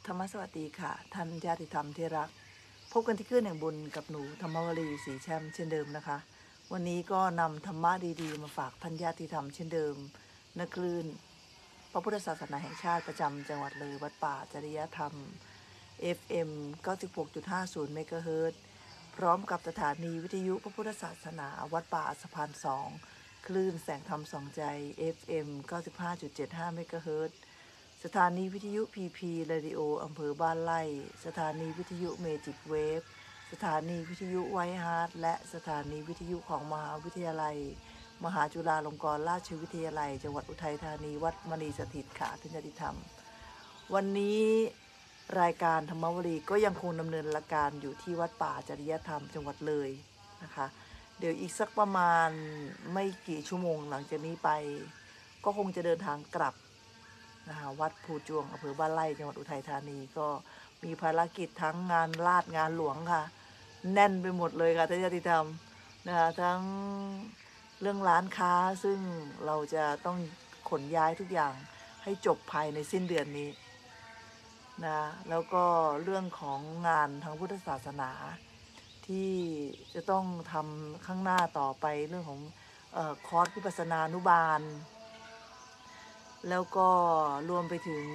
รรมสวัสดีค่ะท่านญาติธรรมที่รักพบกันที่คลื่นแห่งบุญกับหนูธรรมวลีศรีแช่มเช่นเดิมนะคะวันนี้ก็นำธรรมะดีๆมาฝากท่านญาติธรรมเช่นเดิมณคลื่นพระพุทธศาสนาแห่งชาติประจำจังหวัดเลยวัดป่าจริยธรรม FM 96.50 เมกะเฮิรตซ์พร้อมกับสถานีวิทยุพระพุทธศาสนาวัดป่าสะพาน2คลื่นแสงธรรมสองใจ FM 95.75 เมกะเฮิรตซ์สถานีวิทยุ PP Radio อำเภอบ้านไร่สถานีวิทยุเมจิกเวฟสถานีวิทยุไวท์ฮาร์ทและสถานีวิทยุของมหาวิทยาลัยมหาจุฬาลงกรณราชวิทยาลัยจังหวัดอุทัยธานีวัดมณีสถิตค่ะท่านญาติธรรมวันนี้รายการธรรมวลีก็ยังคงดำเนินรายการอยู่ที่วัดป่าจริยธรรมจังหวัดเลยนะคะเดี๋ยวอีกสักประมาณไม่กี่ชั่วโมงหลังจากนี้ไปก็คงจะเดินทางกลับนะคะวัดภูจวงอำเภอบ้านไร่จังหวัดอุทัยธานีก็มีภารกิจทั้งงานลาดงานหลวงค่ะแน่นไปหมดเลยค่ะท่านญาติธรรมนะคะทั้งเรื่องร้านค้าซึ่งเราจะต้องขนย้ายทุกอย่างให้จบภายในสิ้นเดือนนี้นะแล้วก็เรื่องของงานทางพุทธศาสนาที่จะต้องทำข้างหน้าต่อไปเรื่องของคอร์สวิปัสสนานุบาลแล้วก็รวมไปถึง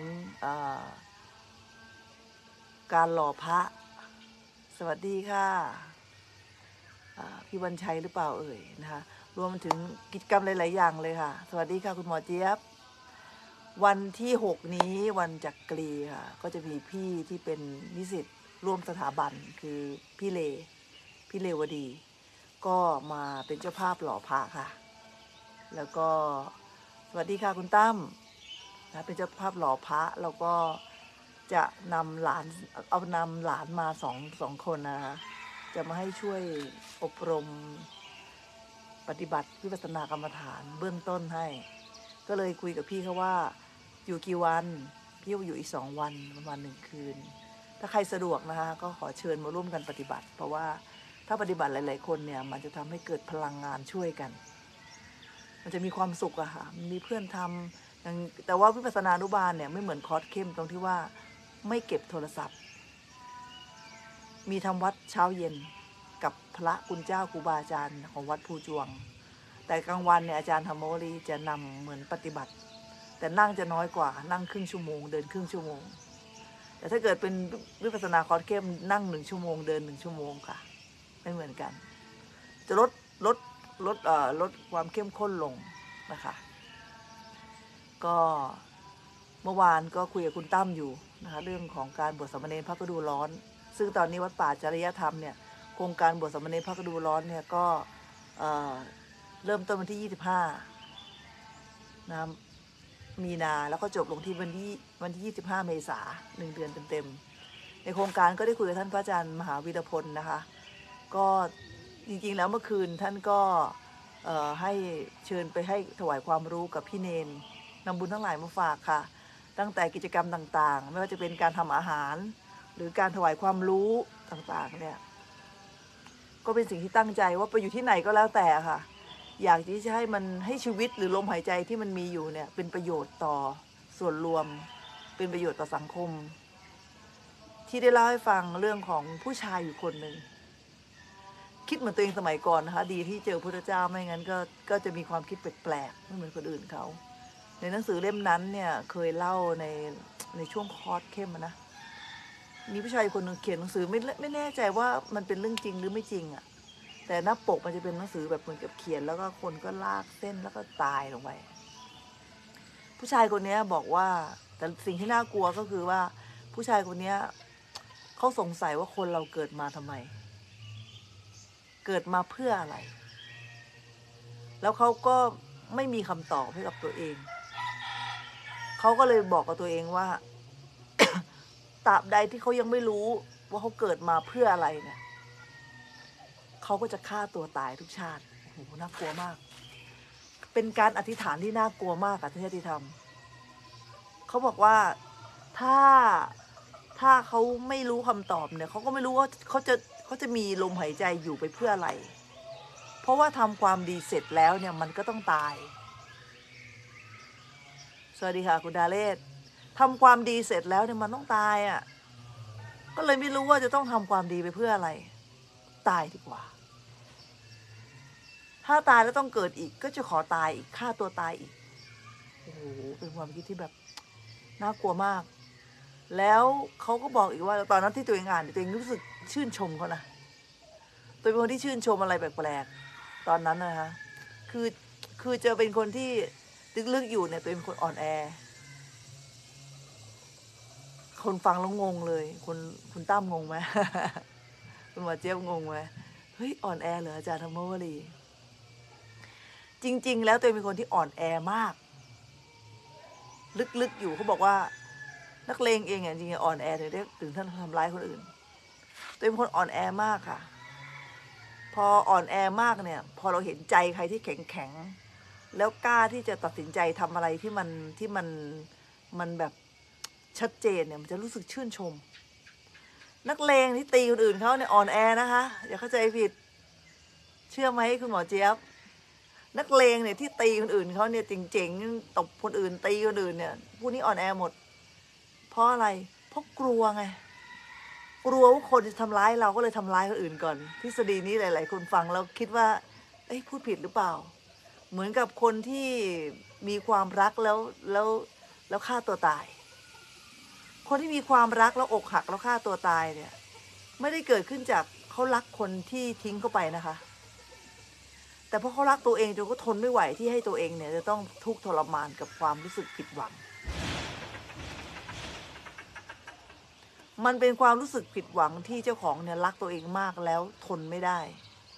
การหล่อพระสวัสดีค่ะพี่วันชัยหรือเปล่าเอ่ยนะคะรวมถึงกิจกรรมหลายๆอย่างเลยค่ะสวัสดีค่ะคุณหมอเจี๊ยบวันที่6นี้วันจักรีค่ะก็จะมีพี่ที่เป็นนิสิตร่วมสถาบันคือพี่เลวดีก็มาเป็นเจ้าภาพหล่อพระค่ะแล้วก็สวัสดีค่ะคุณตั้มนะเป็นเจ้าภาพหล่อพระแล้วก็จะนำหลานมาสองคนนะคะจะมาให้ช่วยอบรมปฏิบัติวิปัสสนากรรมฐานเบื้องต้นให้ก็เลยคุยกับพี่เขาว่าอยู่กี่วันพี่ว่าอยู่อีก2 วันประมาณ1 คืนถ้าใครสะดวกนะคะก็ขอเชิญมาร่วมกันปฏิบัติเพราะว่าถ้าปฏิบัติหลายๆคนเนี่ยมันจะทำให้เกิดพลังงานช่วยกันมันจะมีความสุขอะค่ะมีเพื่อนทำแต่ว่าวิปัสสนานุบาลเนี่ยไม่เหมือนคอร์สเข้มตรงที่ว่าไม่เก็บโทรศัพท์มีทำวัดเช้าเย็นกับพระคุณเจ้าครูบาอาจารย์ของวัดภูจวงแต่กลางวันเนี่ยอาจารย์ธรรมวลีจะนำเหมือนปฏิบัติแต่นั่งจะน้อยกว่านั่งครึ่งชั่วโมงเดินครึ่งชั่วโมงแต่ถ้าเกิดเป็นวิปัสสนาคอร์สเข้มนั่ง1 ชั่วโมงเดิน1 ชั่วโมงค่ะไม่เหมือนกันจะลดความเข้มข้นลงนะคะก็เมื่อวานก็คุยกับคุณตั้มอยู่นะคะเรื่องของการบวชสามเณรพระกระดูร้อนซึ่งตอนนี้วัดป่าจริยธรรมเนี่ยโครงการบวชสามเณรพระกระดูร้อนเนี่ยก็เริ่มต้นวันที่25นะมีนาแล้วก็จบลงที่วันที่25 เมษายน1 เดือนเต็มๆในโครงการก็ได้คุยกับท่านพระอาจารย์มหาวีรพลนะคะก็จริงๆแล้วเมื่อคืนท่านก็ให้เชิญไปให้ถวายความรู้กับพี่เนนนำบุญทั้งหลายมาฝากค่ะตั้งแต่กิจกรรมต่างๆไม่ว่าจะเป็นการทำอาหารหรือการถวายความรู้ต่างๆเนี่ยก็เป็นสิ่งที่ตั้งใจว่าไปอยู่ที่ไหนก็แล้วแต่ค่ะอยากที่จะให้มันให้ชีวิตหรือลมหายใจที่มันมีอยู่เนี่ยเป็นประโยชน์ต่อส่วนรวมเป็นประโยชน์ต่อสังคมที่ได้เล่าให้ฟังเรื่องของผู้ชายอยู่คนหนึ่งคิดเหมือนตัวเองสมัยก่อนนะคะดีที่เจอพระเจ้าไม่งั้นก็จะมีความคิดแปลกๆไม่เหมือนคนอื่นเขาในหนังสือเล่มนั้นเนี่ยเคยเล่าในช่วงคอร์สเข้มนะมีผู้ชายคนหนึ่งเขียนหนังสือไม่แน่ใจว่ามันเป็นเรื่องจริงหรือไม่จริงอ่ะแต่หน้าปกมันจะเป็นหนังสือแบบเหมือนกับเขียนแล้วก็คนก็ลากเส้นแล้วก็ตายลงไปผู้ชายคนนี้บอกว่าแต่สิ่งที่น่ากลัวก็คือว่าผู้ชายคนนี้เขาสงสัยว่าคนเราเกิดมาทำไมเกิดมาเพื่ออะไรแล้วเขาก็ไม่มีคำตอบให้กับตัวเองเขาก็เลยบอกกับตัวเองว่า ตราบใดที่เขายังไม่รู้ว่าเขาเกิดมาเพื่ออะไรเนี่ยเขาก็จะฆ่าตัวตายทุกชาติโอ้โหน่ากลัวมากเป็นการอธิษฐานที่น่ากลัวมากอะที่ทำเขาบอกว่าถ้าเขาไม่รู้คำตอบเนี่ยเขาก็ไม่รู้ว่าเขาจะมีลมหายใจอยู่ไปเพื่ออะไรเพราะว่าทำความดีเสร็จแล้วเนี่ยมันก็ต้องตายสวัสดีค่ะคุณดาเลศทำความดีเสร็จแล้วเนี่ยมันต้องตายอ่ะก็เลยไม่รู้ว่าจะต้องทำความดีไปเพื่ออะไรตายดีกว่าถ้าตายแล้วต้องเกิดอีกก็จะขอตายอีกฆ่าตัวตายอีกโอ้โหเป็นความคิดที่แบบน่ากลัวมากแล้วเขาก็บอกอีกว่าตอนนั้นที่ตัวเองอ่านตัวเองรู้สึกชื่นชมเขานะตัวเป็นคนที่ชื่นชมอะไรแปลกๆตอนนั้นนะคะคือคือจะเป็นคนที่ลึกๆอยู่เนี่ยตัวเป็นคนอ่อนแอคนฟังแล้วงงเลยคุณตั้มงงไหม คุณหมอเจี๊ยบงงไหมเฮ้ยอ่อนแอเหรออาจารย์ธรรมวลีจริงๆแล้วตัวเป็นคนที่อ่อนแอมากลึกๆอยู่เขาบอกว่านักเลงเองจริงๆอ่อนแอถึงท่านทำร้ายคนอื่นตัวเป็นคนอ่อนแอมากค่ะพออ่อนแอมากเนี่ยพอเราเห็นใจใครที่แข็งแล้วกล้าที่จะตัดสินใจทำอะไรที่มันแบบชัดเจนเนี่ยมันจะรู้สึกชื่นชมนักเลงที่ตีคนอื่นเขาเนี่ยอ่อนแอนะคะอย่าเข้าใจผิดเชื่อไหมคุณหมอเจี๊ยบนักเลงเนี่ยที่ตีคนอื่นเขาเนี่ยเจ๋งๆตบคนอื่นตีคนอื่นเนี่ยพวกนี้อ่อนแอหมดเพราะอะไรเพราะกลัวไงกลัวว่าคนจะทำร้ายเราก็เลยทำร้ายคนอื่นก่อนทฤษฎีนี้หลายๆคนฟังแล้วคิดว่าเอ้ยพูดผิดหรือเปล่าเหมือนกับคนที่มีความรักแล้วฆ่าตัวตายคนที่มีความรักแล้วอกหักแล้วฆ่าตัวตายเนี่ยไม่ได้เกิดขึ้นจากเขารักคนที่ทิ้งเขาไปนะคะแต่เพราะเขารักตัวเองจนก็ทนไม่ไหวที่ให้ตัวเองเนี่ยจะต้องทุกข์ทรมานกับความรู้สึกผิดหวังมันเป็นความรู้สึกผิดหวังที่เจ้าของเนี่ยรักตัวเองมากแล้วทนไม่ได้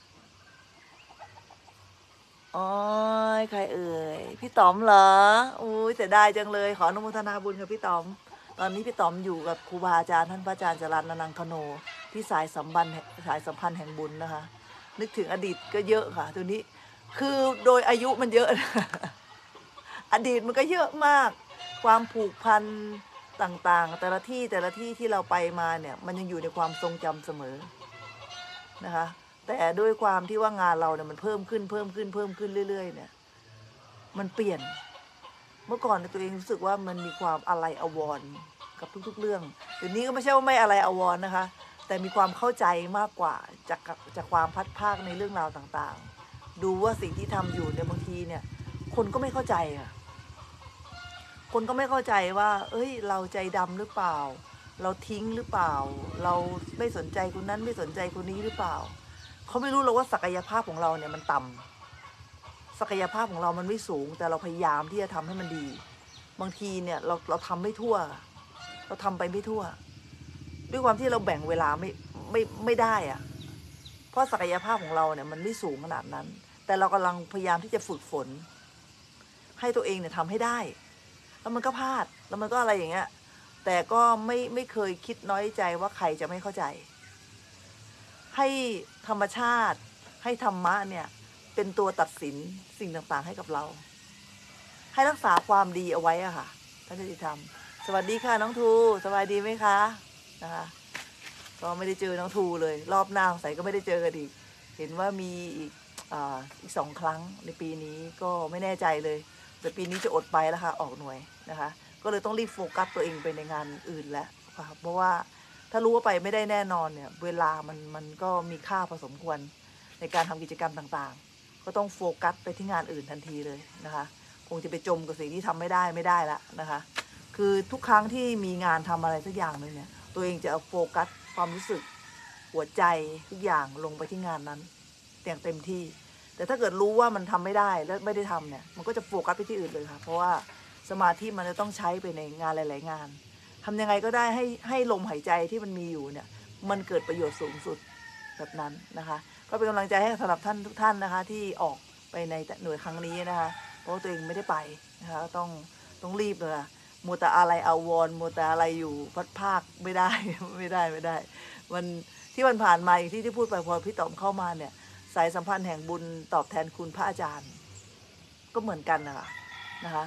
อ๋อใครเอ่ยพี่ต๋อมเหรออุ้ยเสียดายจังเลยขออนุโมทนาบุญกับพี่ต๋อมตอนนี้พี่ต๋อมอยู่กับครูบาอาจารย์ท่านพระอาจารย์จรัญนังคโนที่สายสัมพันธ์แห่งบุญนะคะนึกถึงอดีตก็เยอะค่ะตัวนี้คือโดยอายุมันเยอะ อดีตมันก็เยอะมากความผูกพันต่างๆแต่ละที่ที่เราไปมาเนี่ยมันยังอยู่ในความทรงจำเสมอนะคะแต่ด้วยความที่ว่างานเราเนี่ยมันเพิ่มขึ้นเรื่อยๆเนี่ยมันเปลี่ยนเมื่อก่อนตัวเองรู้สึกว่ามันมีความอะไรอาวรณ์กับทุกๆเรื่องเดี๋ยวนี้ก็ไม่ใช่ว่าไม่อะไรอาวรณ์นะคะแต่มีความเข้าใจมากกว่าจากความพัดภาคในเรื่องราวต่างๆดูว่าสิ่งที่ทำอยู่เนี่ยบางทีเนี่ยคนก็ไม่เข้าใจอะคนก็ไม่เข้าใจว่าเอ้ยเราใจดำหรือเปล่าเราทิ้งหรือเปล่าเราไม่สนใจคนนั้นไม่สนใจคนนี้หรือเปล่าเขาไม่รู้หรอกว่าศักยภาพของเราเนี่ยมันต่ำศักยภาพของเรามันไม่สูงแต่เราพยายามที่จะทำให้มันดีบางทีเนี่ยเราทำไม่ทั่วเราทำไปไม่ทั่วด้วยความที่เราแบ่งเวลาไม่ได้อะเพราะศักยภาพของเราเนี่ยมันไม่สูงขนาดนั้นแต่เรากำลังพยายามที่จะฝึกฝนให้ตัวเองเนี่ยทำให้ได้แล้วมันก็พลาดแล้วมันก็อะไรอย่างเงี้ยแต่ก็ไม่เคยคิดน้อยใจว่าใครจะไม่เข้าใจให้ธรรมชาติให้ธรรมะเนี่ยเป็นตัวตัดสินสิ่งต่างๆให้กับเราให้รักษาความดีเอาไว้อะค่ะท่านจะทำสวัสดีค่ะน้องทูสบายดีไหมคะนะคะก็ไม่ได้เจอน้องทูเลยรอบหน้าใส่ก็ไม่ได้เจอกันอีกเห็นว่ามีอีก2 ครั้งในปีนี้ก็ไม่แน่ใจเลยแต่ปีนี้จะอดไปแล้วค่ะออกหน่วยนะคะก็เลยต้องรีบโฟกัสตัวเองไปในงานอื่นแล้วค่ะเพราะว่าถ้ารู้ว่าไปไม่ได้แน่นอนเนี่ยเวลามันก็มีค่าพอสมควรในการทำกิจกรรมต่างๆก็ต้องโฟกัสไปที่งานอื่นทันทีเลยนะคะคงจะไปจมกับสิ่งที่ทำไม่ได้ละนะคะคือทุกครั้งที่มีงานทำอะไรสักอย่างหนึ่งเนี่ยตัวเองจะเอาโฟกัสความรู้สึกหัวใจทุกอย่างลงไปที่งานนั้นอย่างเต็มที่แต่ถ้าเกิดรู้ว่ามันทำไม่ได้และไม่ได้ทำเนี่ยมันก็จะโฟกัสไปที่อื่นเลยค่ะเพราะว่าสมาธิมันจะต้องใช้ไปในงานหลายๆงานทำยังไงก็ได้ให้ลมหายใจที่มันมีอยู่เนี่ยมันเกิดประโยชน์สูงสุดแบบนั้นนะคะก็เป็นกำลังใจให้สำหรับท่านทุกท่านนะคะที่ออกไปในหน่วยครั้งนี้นะคะเพราะตัวเองไม่ได้ไปนะคะต้องรีบเลยมัวแต่อะไรอาวรณ์มัวแต่อะไรอยู่พัดภาคไม่ได้ไม่ได้มันที่มันผ่านมาอย่างที่พูดไปพอพี่ต๋อมเข้ามาเนี่ยสายสัมพันธ์แห่งบุญตอบแทนคุณพระอาจารย์ก็เหมือนกันนะคะ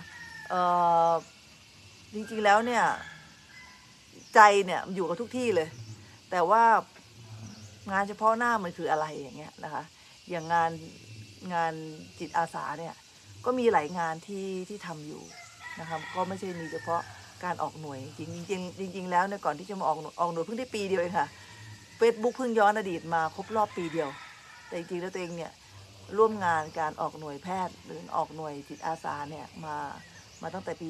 จริงๆแล้วเนี่ยใจเนี่ยอยู่กับทุกที่เลยแต่ว่างานเฉพาะหน้ามันคืออะไรอย่างเงี้ยนะคะอย่างงานจิตอาสาเนี่ยก็มีหลายงานที่ทำอยู่นะครับก็ไม่ใช่มีเฉพาะการออกหน่วยจริงแล้วเนี่ยก่อนที่จะมาออกหน่วยเพิ่งได้ปีเดียวเองค่ะ Facebook เพิ่งย้อนอดีตมาครบรอบปีเดียวแต่จริงๆแล้วตัวเองเนี่ยร่วมงานการออกหน่วยแพทย์หรือออกหน่วยจิตอาสาเนี่ยมาตั้งแต่ปี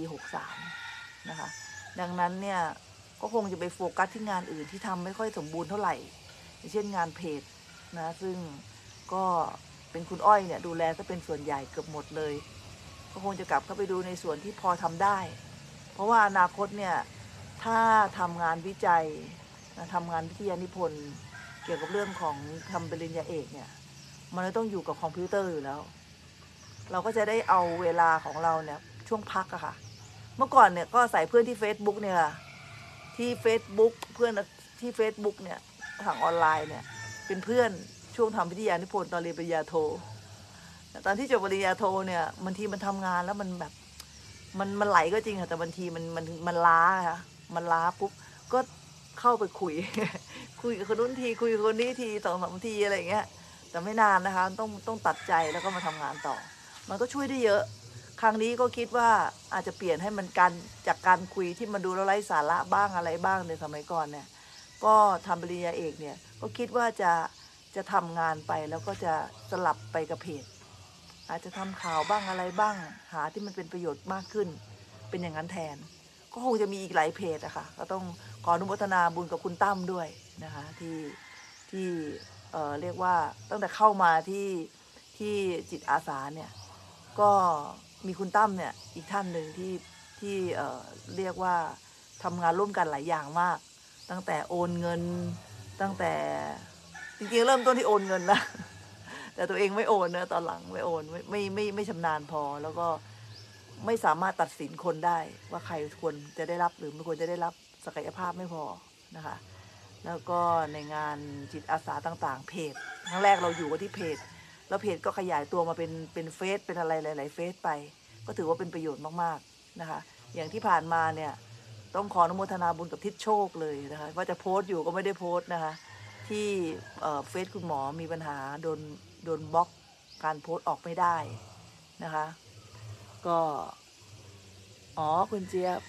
63นะคะดังนั้นเนี่ยก็คงจะไปโฟกัสที่งานอื่นที่ทำไม่ค่อยสมบูรณ์เท่าไหร่อย่างเช่นงานเพจนะซึ่งก็เป็นคุณอ้อยเนี่ยดูแลก็เป็นส่วนใหญ่เกือบหมดเลยก็คงจะกลับเข้าไปดูในส่วนที่พอทำได้เพราะว่าอนาคตเนี่ยถ้าทำงานวิจัยทำงานวิทยานิพนธ์เกี่ยวกับเรื่องของทำปริญญาเอกเนี่ยมันต้องอยู่กับคอมพิวเตอร์อยู่แล้วเราก็จะได้เอาเวลาของเราเนี่ยช่วงพักอะค่ะเมื่อก่อนเนี่ยก็ใส่เพื่อนที่ Facebook เนี่ยที่ Facebook เพื่อนที่ Facebook เนี่ยทางออนไลน์เนี่ยเป็นเพื่อนช่วงทำวิทยานิพนธ์ตอนเรียนปริญญาโทตอนที่จบปริญญาโทเนี่ยบางทีมันทำงานแล้วมันแบบมันไหลก็จริงค่ะแต่บางทีมันล้าค่ะมันล้าปุ๊บก็เข้าไปคุย คุยกับคนนู้นทีคุยกับคนนี้ที2-3 ทีอะไรอย่างเงี้ยแต่ไม่นานนะคะต้องตัดใจแล้วก็มาทำงานต่อมันก็ช่วยได้เยอะครั้งนี้ก็คิดว่าอาจจะเปลี่ยนให้มันการจากการคุยที่มันดูแล้วไร้สาระบ้างอะไรบ้างในสมัยก่อนเนี่ยก็ทำปริญญาเอกเนี่ยก็คิดว่าจะทำงานไปแล้วก็จะสลับไปกับเพจอาจจะทำข่าวบ้างอะไรบ้างหาที่มันเป็นประโยชน์มากขึ้นเป็นอย่างนั้นแทนก็คงจะมีอีกหลายเพจอะค่ะก็ต้องขออนุโมทนาบุญกับคุณตั้มด้วยนะคะที่เรียกว่าตั้งแต่เข้ามาที่จิตอาสาเนี่ยก็มีคุณตั้มเนี่ยอีกท่านหนึ่งที่เรียกว่าทำงานร่วมกันหลายอย่างมากตั้งแต่โอนเงินตั้งแต่จริงๆเริ่มต้นที่โอนเงินนะแต่ตัวเองไม่โอนนะตอนหลังไม่โอนไม่ชำนาญพอแล้วก็ไม่สามารถตัดสินคนได้ว่าใครควรจะได้รับหรือไม่ควรจะได้รับศักยภาพไม่พอนะคะแล้วก็ในงานจิตอาสาต่างๆเพจครั้งแรกเราอยู่กันที่เพจแล้วเพจก็ขยายตัวมาเป็นเฟซเป็นอะไรหลายๆเฟซไปก็ถือว่าเป็นประโยชน์มากๆนะคะอย่างที่ผ่านมาเนี่ยต้องขออนุโมทนาบุญกับทิศโชคเลยนะคะว่าจะโพสต์อยู่ก็ไม่ได้โพสต์นะคะที่เฟซคุณหมอมีปัญหาโดนบล็อกการโพสต์ออกไม่ได้นะคะก็อ๋อคุณเจี๊ยบ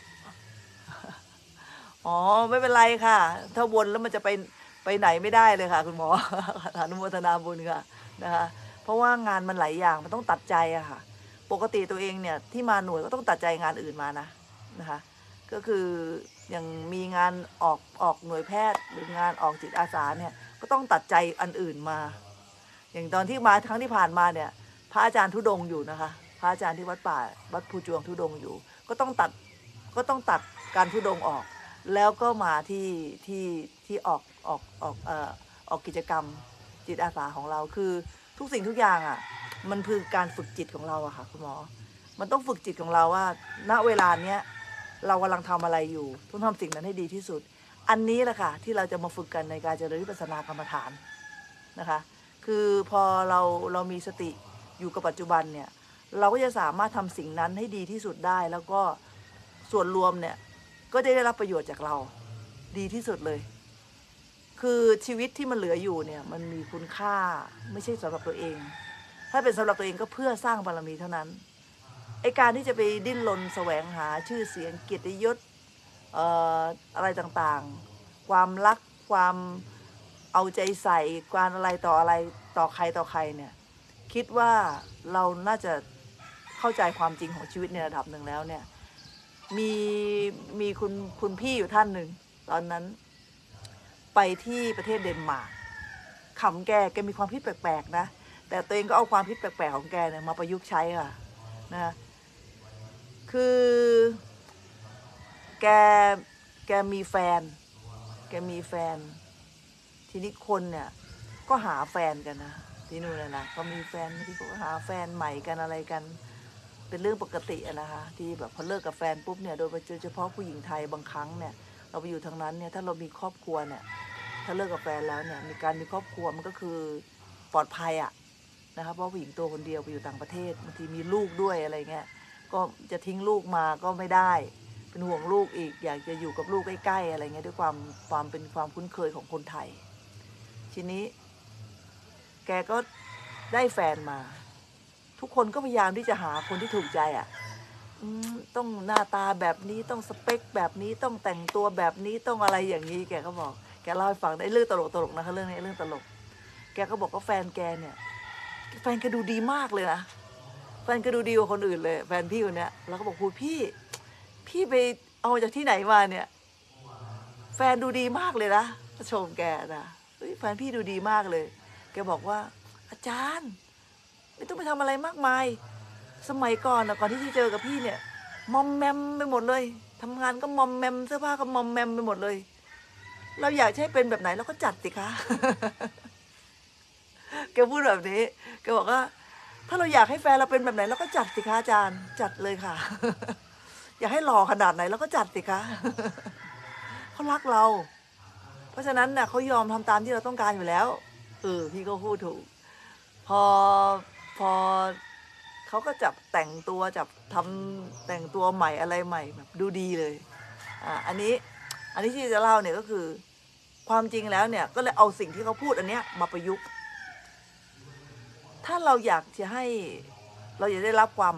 อ๋อไม่เป็นไรค่ะถ้าวนแล้วมันจะไปไหนไม่ได้เลยค่ะคุณหมอ อนุโมทนาบุญค่ะนะคะเพราะว่างานมันหลายอย่างมันต้องตัดใจอะค่ะปกติตัวเองเนี่ยที่มาหน่วยก็ต้องตัดใจงานอื่นมานะคะก็คืออย่างมีงานออกหน่วยแพทย์หรืองานออกจิตอาสาเนี่ยก็ต้องตัดใจอันอื่นมาอย่างตอนที่มาครั้งที่ผ่านมาเนี่ยพระอาจารย์ธุดงค์อยู่นะคะพระอาจารย์ที่วัดป่าวัดภูจวงธุดงค์อยู่ก็ต้องตัดการธุดงค์ออกแล้วก็มาที่ออกกิจกรรมจิตอาสาของเราคือทุกสิ่งทุกอย่างอ่ะมันคือการฝึกจิตของเราอะค่ะคุณหมอมันต้องฝึกจิตของเราว่าณเวลาเนี้ยเรากำลังทำอะไรอยู่ต้องทำสิ่งนั้นให้ดีที่สุดอันนี้แหละค่ะที่เราจะมาฝึกกันในการเจริญวิปัสสนากรรมฐานนะคะคือพอเรามีสติอยู่กับปัจจุบันเนี่ยเราก็จะสามารถทำสิ่งนั้นให้ดีที่สุดได้แล้วก็ส่วนรวมเนี่ยก็จะได้รับประโยชน์จากเราดีที่สุดเลยคือชีวิตที่มันเหลืออยู่เนี่ยมันมีคุณค่าไม่ใช่สำหรับตัวเองถ้าเป็นสำหรับตัวเองก็เพื่อสร้างบารมีเท่านั้นไอการที่จะไปดิ้นรนแสวงหาชื่อเสียงเกียรติยศอะไรต่างๆความรักความเอาใจใส่การอะไรต่อใครเนี่ยคิดว่าเราน่าจะเข้าใจความจริงของชีวิตในระดับหนึ่งแล้วเนี่ยมีมีคุณพี่อยู่ท่านหนึ่งตอนนั้นไปที่ประเทศเดนมาร์กขำแกมีความคิดแปลกๆนะแต่ตัวเองก็เอาความคิดแปลกๆของแกเนี่ยมาประยุกต์ใช้ค่ะนะคือแกแกมีแฟนทีนี้คนเนี่ยก็หาแฟนกันนะที่นู่นนะก็มีแฟนที่ก็หาแฟนใหม่กันอะไรกันเป็นเรื่องปกตินะคะที่แบบพอเลิกกับแฟนปุ๊บเนี่ยโดยเฉพาะผู้หญิงไทยบางครั้งเนี่ยเราไปอยู่ทางนั้นเนี่ยถ้าเรามีครอบครัวเนี่ยถ้าเลิกกับแฟนแล้วเนี่ยมีครอบครัวมันก็คือปลอดภัยอะนะคะเพราะผู้หญิงตัวคนเดียวไปอยู่ต่างประเทศบางทีมีลูกด้วยอะไรเงี้ยก็จะทิ้งลูกมาก็ไม่ได้เป็นห่วงลูกอีกอยากจะอยู่กับลูกใกล้ๆอะไรเงี้ยด้วยความเป็นความคุ้นเคยของคนไทยทีนี้แกก็ได้แฟนมาทุกคนก็พยายามที่จะหาคนที่ถูกใจอ่ะต้องหน้าตาแบบนี้ต้องสเปคแบบนี้ต้องแต่งตัวแบบนี้ต้องอะไรอย่างนี้แกก็บอกแกเล่าให้ฟังได้เรื่องตลกนะคะเรื่องนี้เรื่องตลกแกก็บอกว่าแฟนแกเนี่ยแฟนแกดูดีมากเลยนะแฟนแกดูดีกว่าคนอื่นเลยแฟนพี่คนเนี้ยแล้วก็บอกคุณพี่ไปเอาจากที่ไหนมาเนี่ยแฟนดูดีมากเลยนะชมแกนะแฟนพี่ดูดีมากเลยแกบอกว่าอาจารย์ไม่ต้องไปทำอะไรมากมายสมัยก่อนนะก่อนที่จะเจอกับพี่เนี่ยมอมแมมไปหมดเลยทำงานก็มอมแมมเสื้อผ้าก็มอมแมมไปหมดเลยเราอยากให้เป็นแบบไหนเราก็จัดสิคะ แกพูดแบบนี้แกบอกว่าถ้าเราอยากให้แฟนเราเป็นแบบไหนเราก็จัดสิคะอาจารย์จัดเลยค่ะ อยากให้หล่อขนาดไหนเราก็จัดสิคะ เขารักเราเพราะฉะนั้นน่ะเขายอมทำตามที่เราต้องการอยู่แล้วพี่ก็พูดถูกพอพอเขาก็จับแต่งตัวจับทำแต่งตัวใหม่อะไรใหม่แบบดูดีเลยอันนี้ที่จะเล่าเนี่ยก็คือความจริงแล้วเนี่ยก็เลยเอาสิ่งที่เขาพูดอันเนี้ยมาประยุกต์ถ้าเราอยากจะให้เราอยากได้รับความ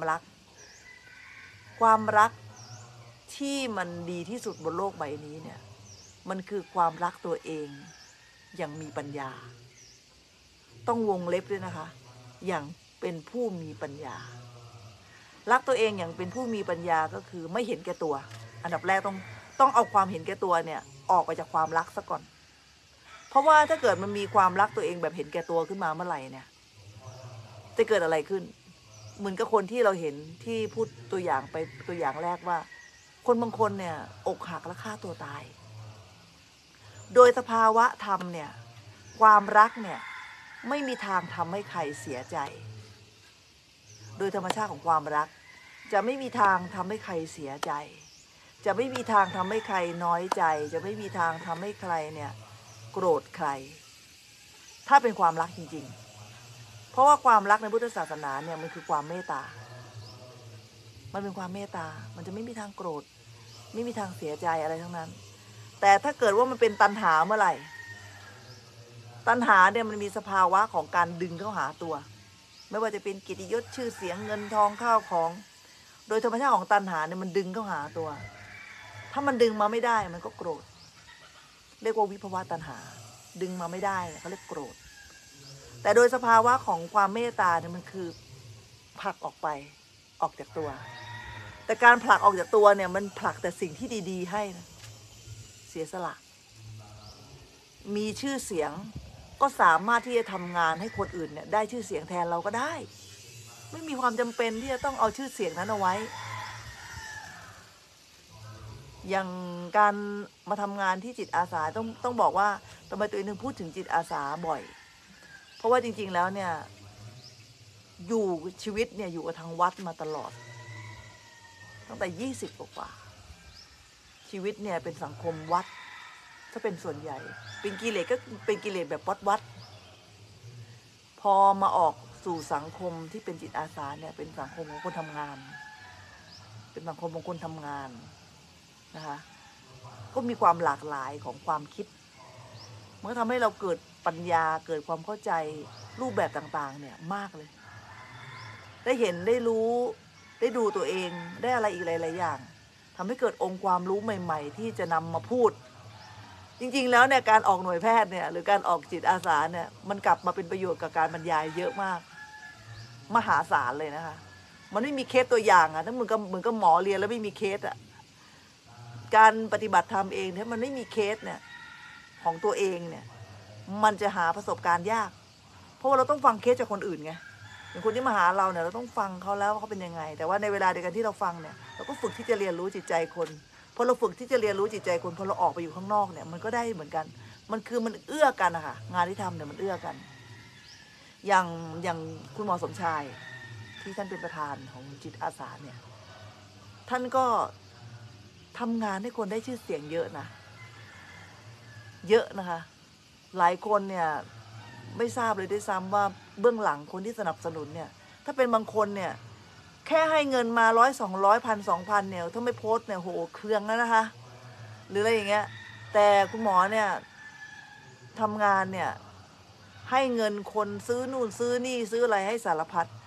รักที่มันดีที่สุดบนโลกใบนี้เนี่ยมันคือความรักตัวเองอย่างมีปัญญาต้องวงเล็บด้วยนะคะอย่างเป็นผู้มีปัญญารักตัวเองอย่างเป็นผู้มีปัญญาก็คือไม่เห็นแก่ตัวอันดับแรกต้องเอาความเห็นแก่ตัวเนี่ยออกไปจากความรักซะก่อนเพราะว่าถ้าเกิดมันมีความรักตัวเองแบบเห็นแก่ตัวขึ้นมาเมื่อไหร่เนี่ยจะเกิดอะไรขึ้นเหมือนกับคนที่เราเห็นที่พูดตัวอย่างไปตัวอย่างแรกว่าคนบางคนเนี่ยอกหักและฆ่าตัวตายโดยสภาวะธรรมเนี่ยความรักเนี่ยไม่มีทางทำให้ใครเสียใจโดยธรรมชาติของความรักจะไม่มีทางทำให้ใครเสียใจจะไม่มีทางทำให้ใครน้อยใจจะไม่มีทางทำให้ใครเนี่ยโกรธใครถ้าเป็นความรักจริงๆเพราะว่าความรักในพุทธศาสนาเนี่ยมันคือความเมตตามันเป็นความเมตตามันจะไม่มีทางโกรธไม่มีทางเสียใจอะไรทั้งนั้นแต่ถ้าเกิดว่ามันเป็นตัณหาเมื่อไหร่ตัณหาเนี่ยมันมีสภาวะของการดึงเข้าหาตัวไม่ว่าจะเป็นเกียรติยศชื่อเสียงเงินทองข้าวของโดยธรรมชาติของตัณหาเนี่ยมันดึงเข้าหาตัวถ้ามันดึงมาไม่ได้มันก็โกรธเรียกว่าวิภวะตัณหาดึงมาไม่ได้เขาเรียกโกรธแต่โดยสภาวะของความเมตตาเนี่ยมันคือผลักออกไปออกจากตัวแต่การผลักออกจากตัวเนี่ยมันผลักแต่สิ่งที่ดีๆให้นะเสียสละมีชื่อเสียงก็สามารถที่จะทำงานให้คนอื่นเนี่ยได้ชื่อเสียงแทนเราก็ได้ไม่มีความจำเป็นที่จะต้องเอาชื่อเสียงนั้นเอาไว้อย่างการมาทำงานที่จิตอาสาต้องบอกว่าทำไมตัวเองถึงพูดถึงจิตอาสาบ่อยเพราะว่าจริงๆแล้วเนี่ยอยู่ชีวิตเนี่ยอยู่กับทางวัดมาตลอดตั้งแต่20 กว่าชีวิตเนี่ยเป็นสังคมวัดถ้าเป็นส่วนใหญ่เป็นกิเลสก็เป็นกิเลสแบบวัดพอมาออกสู่สังคมที่เป็นจิตอาสาเนี่ยเป็นสังคมของคนทำงานเป็นสังคมของคนทำงานนะคะก็มีความหลากหลายของความคิดมันก็ทำให้เราเกิดปัญญาเกิดความเข้าใจรูปแบบต่างๆเนี่ยมากเลยได้เห็นได้รู้ได้ดูตัวเองได้อะไรอีกหลายๆอย่างทำให้เกิดองค์ความรู้ใหม่ๆที่จะนำมาพูดจริงๆแล้วเนี่ยการออกหน่วยแพทย์เนี่ยหรือการออกจิตอาสาเนี่ยมันกลับมาเป็นประโยชน์กับการบรรยายเยอะมากมหาศาลเลยนะคะมันไม่มีเคสตัวอย่างอะถ้าเหมือนกับหมอเรียนแล้วไม่มีเคสอะการปฏิบัติธรรมเองถ้ามันไม่มีเคสเนี่ยของตัวเองเนี่ยมันจะหาประสบการณ์ยากเพราะว่าเราต้องฟังเคสจากคนอื่นไงอย่างคนที่มาหาเราเนี่ยเราต้องฟังเขาแล้วว่าเขาเป็นยังไงแต่ว่าในเวลาเดียวกันที่เราฟังเนี่ยเราก็ฝึกที่จะเรียนรู้จิตใจคนพอเราฝึกที่จะเรียนรู้จิตใจคนพอเราออกไปอยู่ข้างนอกเนี่ยมันก็ได้เหมือนกันมันเอื้อกันนะคะงานที่ทำเนี่ยมันเอื้อกันอย่างคุณหมอสมชายที่ท่านเป็นประธานของจิตอาสาเนี่ยท่านก็ทำงานให้คนได้ชื่อเสียงเยอะนะเยอะนะคะหลายคนเนี่ยไม่ทราบเลยด้วยซ้ำว่าเบื้องหลังคนที่สนับสนุนเนี่ยถ้าเป็นบางคนเนี่ยแค่ให้เงินมา100 200 1,000 2,000เนี่ยถ้าไม่โพสต์เนี่ยโหเครื่องแล้วนะคะหรืออะไรอย่างเงี้ยแต่คุณหมอเนี่ยทำงานเนี่ยให้เงินคนซื้อนู่นซื้อนี่ซื้ออะไรให้สารพัด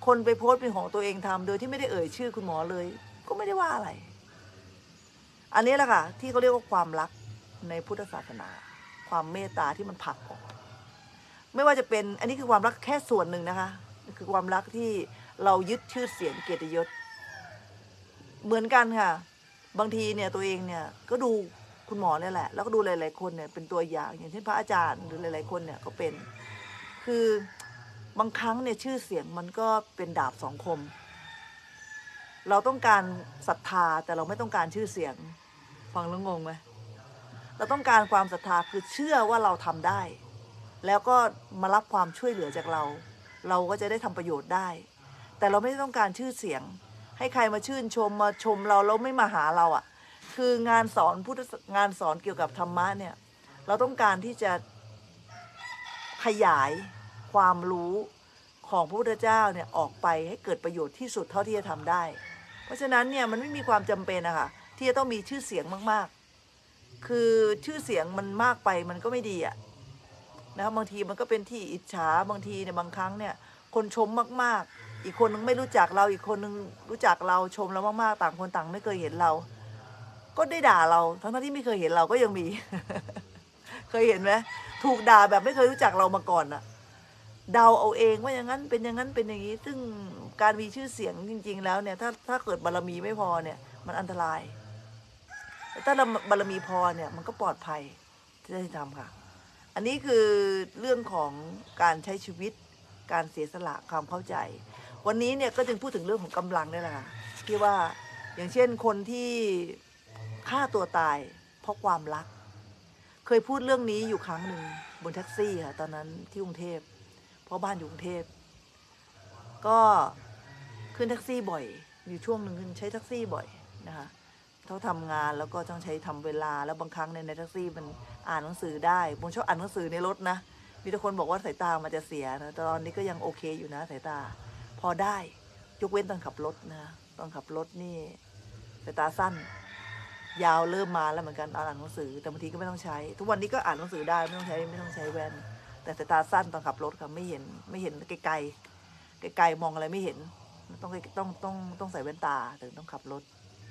คนไปโพสต์เป็นของตัวเองทำโดยที่ไม่ได้เอ่ยชื่อคุณหมอเลยก็ไม่ได้ว่าอะไรอันนี้แหละค่ะที่เขาเรียกว่าความรักในพุทธศาสนาความเมตตาที่มันผลักออกไม่ว่าจะเป็นอันนี้คือความรักแค่ส่วนหนึ่งนะคะคือความรักที่เรายึดชื่อเสียงเกียรติยศเหมือนกันค่ะบางทีเนี่ยตัวเองเนี่ยก็ดูคุณหมอเนี่ยแหละแล้วก็ดูหลายๆคนเนี่ยเป็นตัวอย่างอย่างเช่นพระอาจารย์หรือหลายๆคนเนี่ยก็เป็นคือบางครั้งเนี่ยชื่อเสียงมันก็เป็นดาบสองคมเราต้องการศรัทธาแต่เราไม่ต้องการชื่อเสียงฟังแล้วงงไหมเราต้องการความศรัทธาคือเชื่อว่าเราทำได้แล้วก็มารับความช่วยเหลือจากเราเราก็จะได้ทำประโยชน์ได้แต่เราไม่ได้ต้องการชื่อเสียงให้ใครมาชื่นชมมาชมเราแล้วไม่มาหาเราอ่ะคืองานสอนงานสอนเกี่ยวกับธรรมะเนี่ยเราต้องการที่จะขยายความรู้ของพระพุทธเจ้าเนี่ยออกไปให้เกิดประโยชน์ที่สุดเท่าที่จะทำได้เพราะฉะนั้นเนี่ยมันไม่มีความจำเป็นนะคะที่จะต้องมีชื่อเสียงมากๆคือชื่อเสียงมันมากไปมันก็ไม่ดีอ่ะนะบางทีมันก็เป็นที่อิจฉาบางทีเนี่ยบางครั้งเนี่ยคนชมมากๆอีกคนนึงไม่รู้จักเราอีกคนนึงรู้จักเราชมเรามากๆต่างคนต่างไม่เคยเห็นเราก็ได้ด่าเราทั้งที่ไม่เคยเห็นเราก็ยังมี เคยเห็นไหมถูกด่าแบบไม่เคยรู้จักเรามาก่อนอะเดาเอาเองว่าอย่างนั้นเป็นอย่างนั้นเป็นอย่างนี้ซึ่งการมีชื่อเสียงจริงๆแล้วเนี่ยถ้าเกิดบารมีไม่พอเนี่ยมันอันตรายแต่ถ้าบารมีพอเนี่ยมันก็ปลอดภัยที่จะทำค่ะอันนี้คือเรื่องของการใช้ชีวิตการเสียสละความเข้าใจวันนี้เนี่ยก็จึงพูดถึงเรื่องของกำลังนี่แหละค่ะที่ว่าอย่างเช่นคนที่ฆ่าตัวตายเพราะความรักเคยพูดเรื่องนี้อยู่ครั้งหนึ่งบนแท็กซี่ค่ะตอนนั้นที่กรุงเทพเพราะบ้านอยู่กรุงเทพก็ขึ้นแท็กซี่บ่อยอยู่ช่วงหนึ่งขึ้นใช้แท็กซี่บ่อยนะคะเขาทำงานแล้วก็ต้องใช้ทำเวลาแล้วบางครั้งในแท็กซี่มันอ่านหนังสือได้ผมชอบอ่านหนังสือในรถนะมีแต่คนบอกว่าสายตามันจะเสียนะตอนนี้ก็ยังโอเคอยู่นะสายตาพอได้ยกเว้นตอนขับรถนะตอนขับรถนี่สายตาสั้นยาวเริ่มมาแล้วเหมือนกันอ่านหนังสือแต่บางทีก็ไม่ต้องใช้ทุกวันนี้ก็อ่านหนังสือได้ไม่ต้องใช้แว่นแต่สายตาสั้นตอนขับรถค่ะไม่เห็นไกลไกลมองอะไรไม่เห็นต้องใส่แว่นตาถึงต้องขับรถ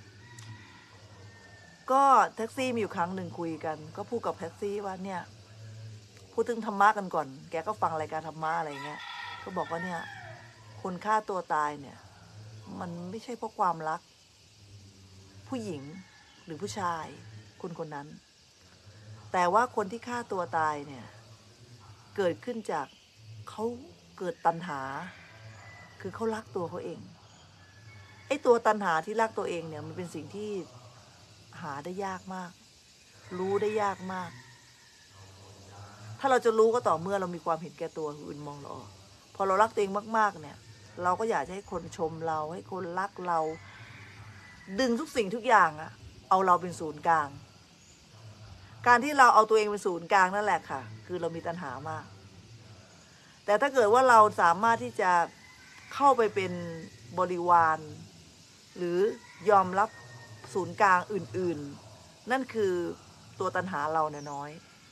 ก็แท็กซี่มีอยู่ครั้งหนึ่งคุยกันก็พูดกับแท็กซี่ว่าเนี่ยพูดถึงธรรมะกันก่อนแกก็ฟังรายการธรรมะอะไรเงี้ยก็บอกว่าเนี่ยคนฆ่าตัวตายเนี่ยมันไม่ใช่เพราะความรักผู้หญิงหรือผู้ชายคนนั้นแต่ว่าคนที่ฆ่าตัวตายเนี่ยเกิดขึ้นจากเขาเกิดตัณหาคือเขารักตัวเขาเองไอ้ตัวตัณหาที่รักตัวเองเนี่ยมันเป็นสิ่งที่หาได้ยากมากรู้ได้ยากมากถ้าเราจะรู้ก็ต่อเมื่อเรามีความเห็นแก่ตัวอื่นมองเราออกพอเรารักตัวเองมากๆเนี่ยเราก็อยากจะให้คนชมเราให้คนรักเราดึงทุกสิ่งทุกอย่างอะเอาเราเป็นศูนย์กลางการที่เราเอาตัวเองเป็นศูนย์กลางนั่นแหละค่ะคือเรามีตัณหามากแต่ถ้าเกิดว่าเราสามารถที่จะเข้าไปเป็นบริวารหรือยอมรับศูนย์กลางอื่นๆนั่นคือตัวตัณหาเราเนี่ยน้อย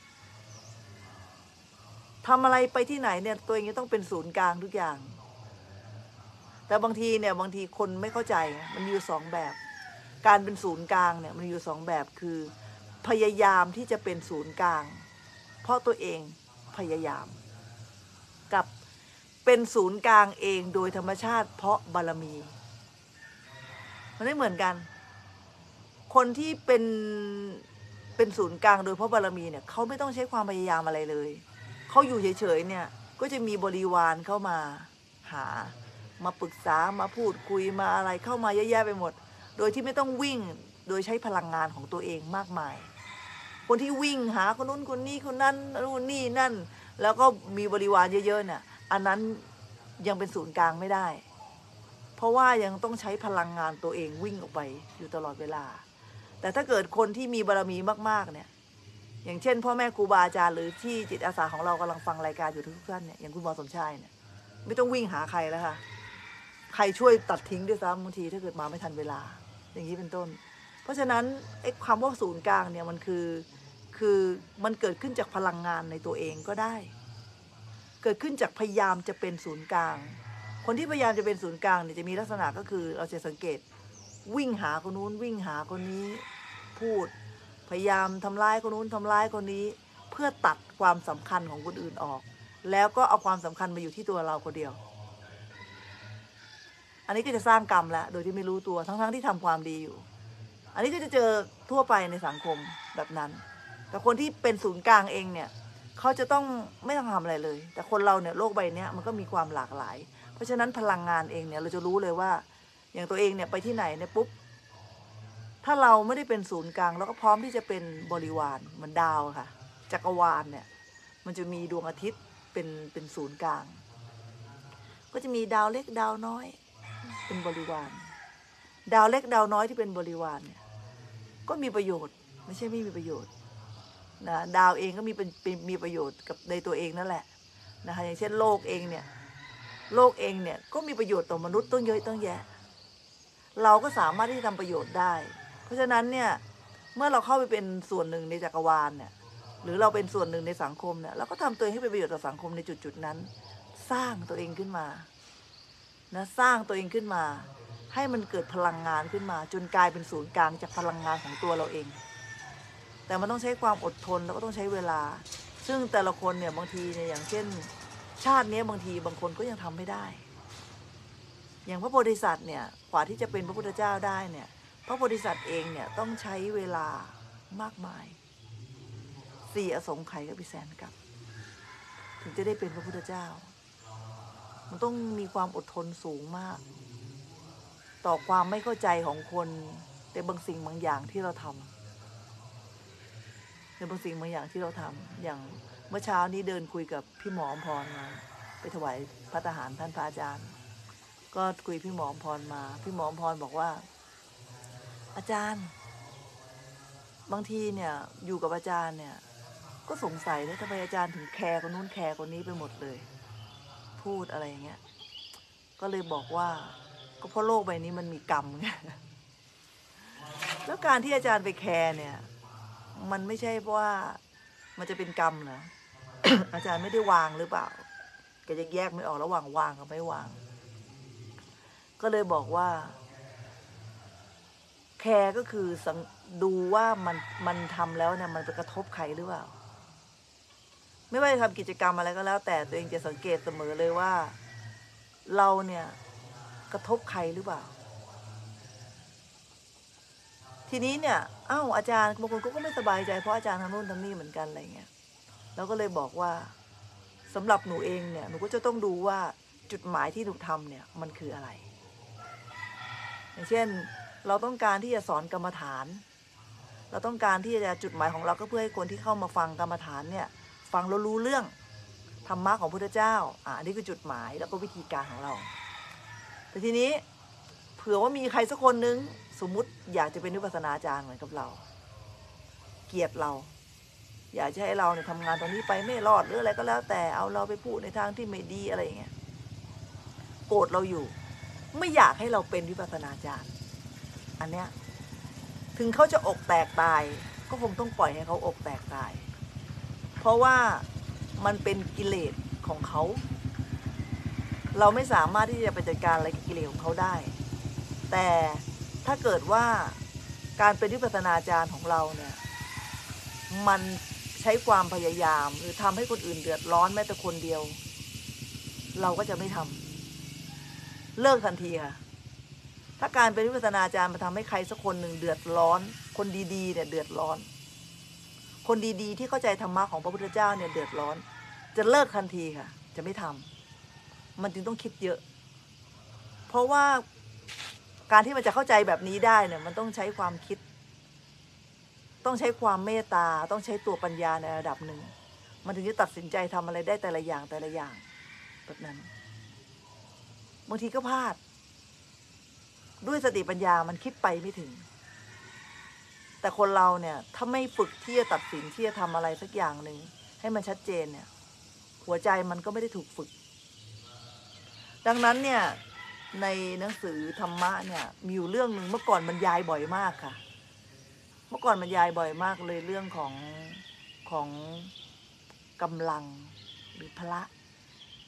ทำอะไรไปที่ไหนเนี่ยตัวเองจะต้องเป็นศูนย์กลางทุกอย่างแต่บางทีคนไม่เข้าใจมันมีอยู่สองแบบการเป็นศูนย์กลางเนี่ยมันมีอยู่สองแบบคือพยายามที่จะเป็นศูนย์กลางเพราะตัวเองพยายามกับเป็นศูนย์กลางเองโดยธรรมชาติเพราะบารมีมันไม่เหมือนกันคนที่เป็นศูนย์กลางโดยเพราะบารมีเนี่ยเขาไม่ต้องใช้ความพยายามอะไรเลยเขาอยู่เฉยๆเนี่ยก็จะมีบริวารเข้ามาหามาปรึกษามาพูดคุยมาอะไรเข้ามาเยอะแยะไปหมดโดยที่ไม่ต้องวิ่งโดยใช้พลังงานของตัวเองมากมายคนที่วิ่งหาคนนู้นคนนี้คนนั้นนู่นนี่นั่นแล้วก็มีบริวารเยอะๆเนี่ยอันนั้นยังเป็นศูนย์กลางไม่ได้เพราะว่ายังต้องใช้พลังงานตัวเองวิ่งออกไปอยู่ตลอดเวลาแต่ถ้าเกิดคนที่มีบารมีมากๆเนี่ยอย่างเช่นพ่อแม่ครูบาอาจารย์หรือที่จิตอาสาของเรากำลังฟังรายการอยู่ทุกท่านเนี่ยอย่างคุณหมอสมชายเนี่ยไม่ต้องวิ่งหาใครแล้วค่ะใครช่วยตัดทิ้งด้วยซ้ำบางทีถ้าเกิดมาไม่ทันเวลาอย่างนี้เป็นต้นเพราะฉะนั้นไอ้คำว่าศูนย์กลางเนี่ยมันคือมันเกิดขึ้นจากพลังงานในตัวเองก็ได้เกิดขึ้นจากพยายามจะเป็นศูนย์กลางคนที่พยายามจะเป็นศูนย์กลางเนี่ยจะมีลักษณะก็คือเราจะสังเกตวิ่งหาคนนู้นวิ่งหาคนนี้พูดพยายามทำร้ายคนนู้นทำร้ายคนนี้เพื่อตัดความสำคัญของคนอื่นออกแล้วก็เอาความสำคัญมาอยู่ที่ตัวเราคนเดียวอันนี้ก็จะสร้างกรรมแล้วโดยที่ไม่รู้ตัวทั้งที่ทำความดีอยู่อันนี้ก็จะเจอทั่วไปในสังคมแบบนั้นแต่คนที่เป็นศูนย์กลางเองเนี่ยเขาจะต้องไม่ต้องทำอะไรเลยแต่คนเราเนี่ยโลกใบนี้มันก็มีความหลากหลายเพราะฉะนั้นพลังงานเองเนี่ยเราจะรู้เลยว่าอย่างตัวเองเนี่ยไปที่ไหนเนี่ยปุ๊บถ้าเราไม่ได้เป็นศูนย์กลางเราก็พร้อมที่จะเป็นบริวารเหมือนดาวค่ะจักรวาลเนี่ยมันจะมีดวงอาทิตย์เป็นศูนย์กลางก็จะมีดาวเล็กดาวน้อยเป็นบริวารดาวเล็กดาวน้อยที่เป็นบริวารเนี่ยก็มีประโยชน์ไม่ใช่ไม่มีประโยชน์นะดาวเองก็มีประโยชน์กับในตัวเองนั่นแหละนะคะอย่างเช่นโลกเองเนี่ยก็มีประโยชน์ต่อมนุษย์ต้องเยอะต้องแยะเราก็สามารถที่จะทำประโยชน์ได้เพราะฉะนั้นเนี่ยเมื่อเราเข้าไปเป็นส่วนหนึ่งในจักรวาลเนี่ยหรือเราเป็นส่วนหนึ่งในสังคมเนี่ยเราก็ทำตัวเองให้เป็นประโยชน์ต่อสังคมในจุดนั้นสร้างตัวเองขึ้นมานะสร้างตัวเองขึ้นมาให้มันเกิดพลังงานขึ้นมาจนกลายเป็นศูนย์กลางจากพลังงานของตัวเราเองแต่มันต้องใช้ความอดทนแล้วก็ต้องใช้เวลาซึ่งแต่ละคนเนี่ยบางทีเนี่ยอย่างเช่นชาตินี้บางทีบางคนก็ยังทำไม่ได้อย่างพระโพธิสัตว์เนี่ยกว่าที่จะเป็นพระพุทธเจ้าได้เนี่ยพระโพธิสัตว์เองเนี่ยต้องใช้เวลามากมาย4 อสงไขยกับอีก100,000 กับถึงจะได้เป็นพระพุทธเจ้ามันต้องมีความอดทนสูงมากต่อความไม่เข้าใจของคนในบางสิ่งบางอย่างที่เราทำในบางสิ่งบางอย่างที่เราทำอย่างเมื่อเช้านี้เดินคุยกับพี่หมออมพรมาไปถวายพระทหารท่านพระอาจารย์ก็คุยพี่หมออมพรมาพี่หมออมพรบอกว่าอาจารย์บางทีเนี่ยอยู่กับอาจารย์เนี่ยก็สงสัยนะทำไมอาจารย์ถึงแคร์คนนู้นแคร์คนนี้ไปหมดเลยพูดอะไรอย่างเงี้ยก็เลยบอกว่าก็เพราะโลกใบนี้มันมีกรรมไงแล้วการที่อาจารย์ไปแคร์เนี่ยมันไม่ใช่เพราะว่ามันจะเป็นกรรมเหรอ อาจารย์ไม่ได้วางหรือเปล่าก็จะแยกไม่ออกระหว่างวางกับไม่วางก็เลยบอกว่าแคร์ก็คือดูว่ามันทำแล้วเนี่ยมันไปกระทบใครหรือเปล่าไม่ว่าจะทำกิจกรรมอะไรก็แล้วแต่ตัวเองจะสังเกตเสมอเลยว่าเราเนี่ยกระทบใครหรือเปล่าทีนี้เนี่ยอาจารย์บางคนก็ไม่สบายใจเพราะอาจารย์ทำนู่นทำนี่เหมือนกันอะไรเงี้ยแล้วก็เลยบอกว่าสำหรับหนูเองเนี่ยหนูก็จะต้องดูว่าจุดหมายที่หนูทำเนี่ยมันคืออะไรอย่างเช่นเราต้องการที่จะสอนกรรมฐานเราต้องการที่จะจุดหมายของเราก็เพื่อให้คนที่เข้ามาฟังกรรมฐานเนี่ยฟังแล้วรู้เรื่องธรรมะของพุทธเจ้าอันนี้คือจุดหมายแล้วก็วิธีการของเราแต่ทีนี้เผื่อว่ามีใครสักคนนึงสมมุติอยากจะเป็นวิปัสสนาอาจารย์เหมือนกับเราเกลียดเราอยากจะให้เราเนี่ยทำงานตรงนี้ไปไม่รอดหรืออะไรก็แล้วแต่เอาเราไปพูดในทางที่ไม่ดีอะไรอย่างเงี้ยโกรธเราอยู่ไม่อยากให้เราเป็นวิปัสสนาอาจารย์อันเนี้ยถึงเขาจะอกแตกตายก็คงต้องปล่อยให้เขาอกแตกตายเพราะว่ามันเป็นกิเลสของเขาเราไม่สามารถที่จะไปจัดการอะไรกับกิเลสของเขาได้แต่ถ้าเกิดว่าการเป็นวิปัสสนาจารย์ของเราเนี่ยมันใช้ความพยายามหรือทำให้คนอื่นเดือดร้อนแม้แต่คนเดียวเราก็จะไม่ทำเลิกทันทีค่ะถ้าการเป็นวิปัสสนาจารย์มาทำให้ใครสักคนหนึ่งเดือดร้อนคนดีๆเนี่ยเดือดร้อนคนดีๆที่เข้าใจธรรมะของพระพุทธเจ้าเนี่ยเดือดร้อนจะเลิกทันทีค่ะจะไม่ทำมันจึงต้องคิดเยอะเพราะว่าการที่มันจะเข้าใจแบบนี้ได้เนี่ยมันต้องใช้ความคิดต้องใช้ความเมตตาต้องใช้ตัวปัญญาในระดับหนึ่งมันถึงจะตัดสินใจทำอะไรได้แต่ละอย่างแบบนั้นบางทีก็พลาดด้วยสติปัญญามันคิดไปไม่ถึงแต่คนเราเนี่ยถ้าไม่ฝึกที่จะตัดสินที่จะทำอะไรสักอย่างหนึ่งให้มันชัดเจนเนี่ยหัวใจมันก็ไม่ได้ถูกฝึกดังนั้นเนี่ยในหนังสือธรรมะเนี่ยมีอยู่เรื่องหนึ่งเมื่อก่อนบรรยายบ่อยมากค่ะเมื่อก่อนบรรยายบ่อยมากเลยเรื่องของกำลังหรือพละ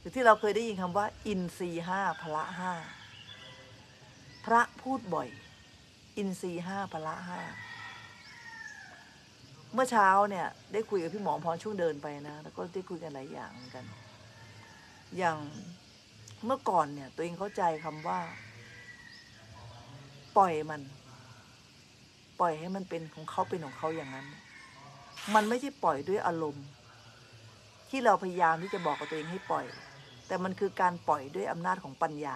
หรือที่เราเคยได้ยินคำว่าอินทรีย์ห้าพละห้าพระพูดบ่อยอินทรีย์ห้าพละห้าเมื่อเช้าเนี่ยได้คุยกับพี่หมอพรช่วงเดินไปนะแล้วก็ได้คุยกันหลายอย่างเหมือนกันอย่างเมื่อก่อนเนี่ยตัวเองเข้าใจคำว่าปล่อยมันปล่อยให้มันเป็นของเขาเป็นของเขาอย่างนั้นมันไม่ใช่ปล่อยด้วยอารมณ์ที่เราพยายามที่จะบอกกับตัวเองให้ปล่อยแต่มันคือการปล่อยด้วยอำนาจของปัญญา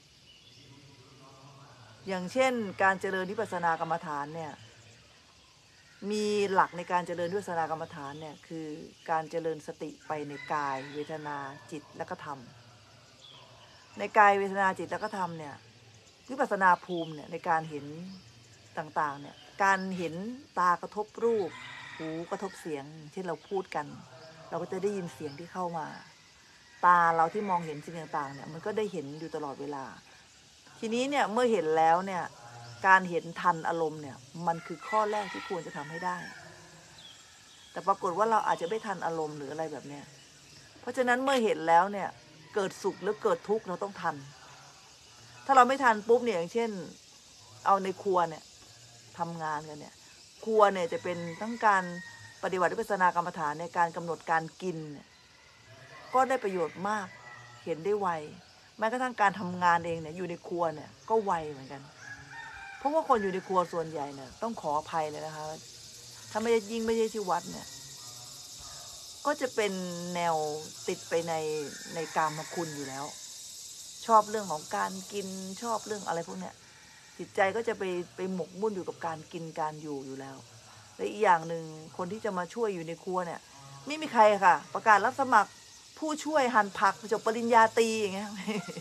อย่างเช่นการเจริญวิปัสสนากรรมฐานเนี่ยมีหลักในการเจริญวิปัสสนากรรมฐานเนี่ยคือการเจริญสติไปในกายเวทนาจิตและก็ธรรมในกายเวทนาจิตและก็ธรรมเนี่ยวิปัสสนาภูมิเนี่ยในการเห็นต่างๆเนี่ยการเห็นตากระทบรูปหูกระทบเสียงที่เราพูดกันเราก็จะได้ยินเสียงที่เข้ามาตาเราที่มองเห็นสิ่งต่างๆเนี่ยมันก็ได้เห็นอยู่ตลอดเวลาทีนี้เนี่ยเมื่อเห็นแล้วเนี่ยการเห็นทันอารมณ์เนี่ยมันคือข้อแรกที่ควรจะทำให้ได้แต่ปรากฏว่าเราอาจจะไม่ทันอารมณ์หรืออะไรแบบเนี้ยเพราะฉะนั้นเมื่อเห็นแล้วเนี่ยเกิดสุขหรือเกิดทุกข์เราต้องทันถ้าเราไม่ทันปุ๊บเนี่ยอย่างเช่นเอาในครัวเนี่ยทำงานกันเนี่ยครัวเนี่ยจะเป็นทั้งการปฏิบัติวิปัสสนากรรมฐานในการกำหนดการกินก็ได้ประโยชน์มากเห็นได้ไวแม้กระทั่งการทำงานเองเนี่ยอยู่ในครัวเนี่ยก็ไวเหมือนกันเพราะว่าคนอยู่ในครัวส่วนใหญ่เนี่ยต้องขออภัยเลยนะคะถ้าไม่ยิ่งไม่ใช่ที่วัดเนี่ยก็จะเป็นแนวติดไปในกามคุณอยู่แล้วชอบเรื่องของการกินชอบเรื่องอะไรพวกเนี้ยจิตใจก็จะไปหมกมุ่นอยู่กับการกินการอยู่แล้วและอีกอย่างหนึ่งคนที่จะมาช่วยอยู่ในครัวเนี่ยไม่มีใครค่ะประกาศรับสมัครผู้ช่วยหั่นผักจบปริญญาตรีอย่างเงี้ย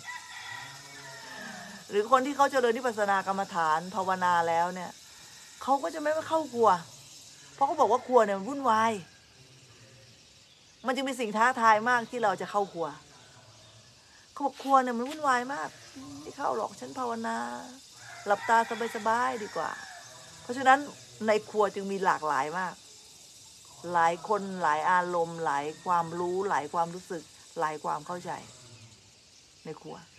หรือคนที่เขาเจริญวิปัสสนากรรมฐานภาวนาแล้วเนี่ยเขาก็จะไม่เข้าครัวเพราะเขาบอกว่าครัวเนี่ยมันวุ่นวายมันจึงเป็นสิ่งท้าทายมากที่เราจะเข้าครัวเขาบอกครัวเนี่ยมันวุ่นวายมากไม่เข้าหรอกฉันภาวนาหลับตาสบายๆดีกว่าเพราะฉะนั้นในครัวจึงมีหลากหลายมากหลายคนหลายอารมณ์หลายความรู้หลายความรู้สึกหลายความเข้าใจในครัว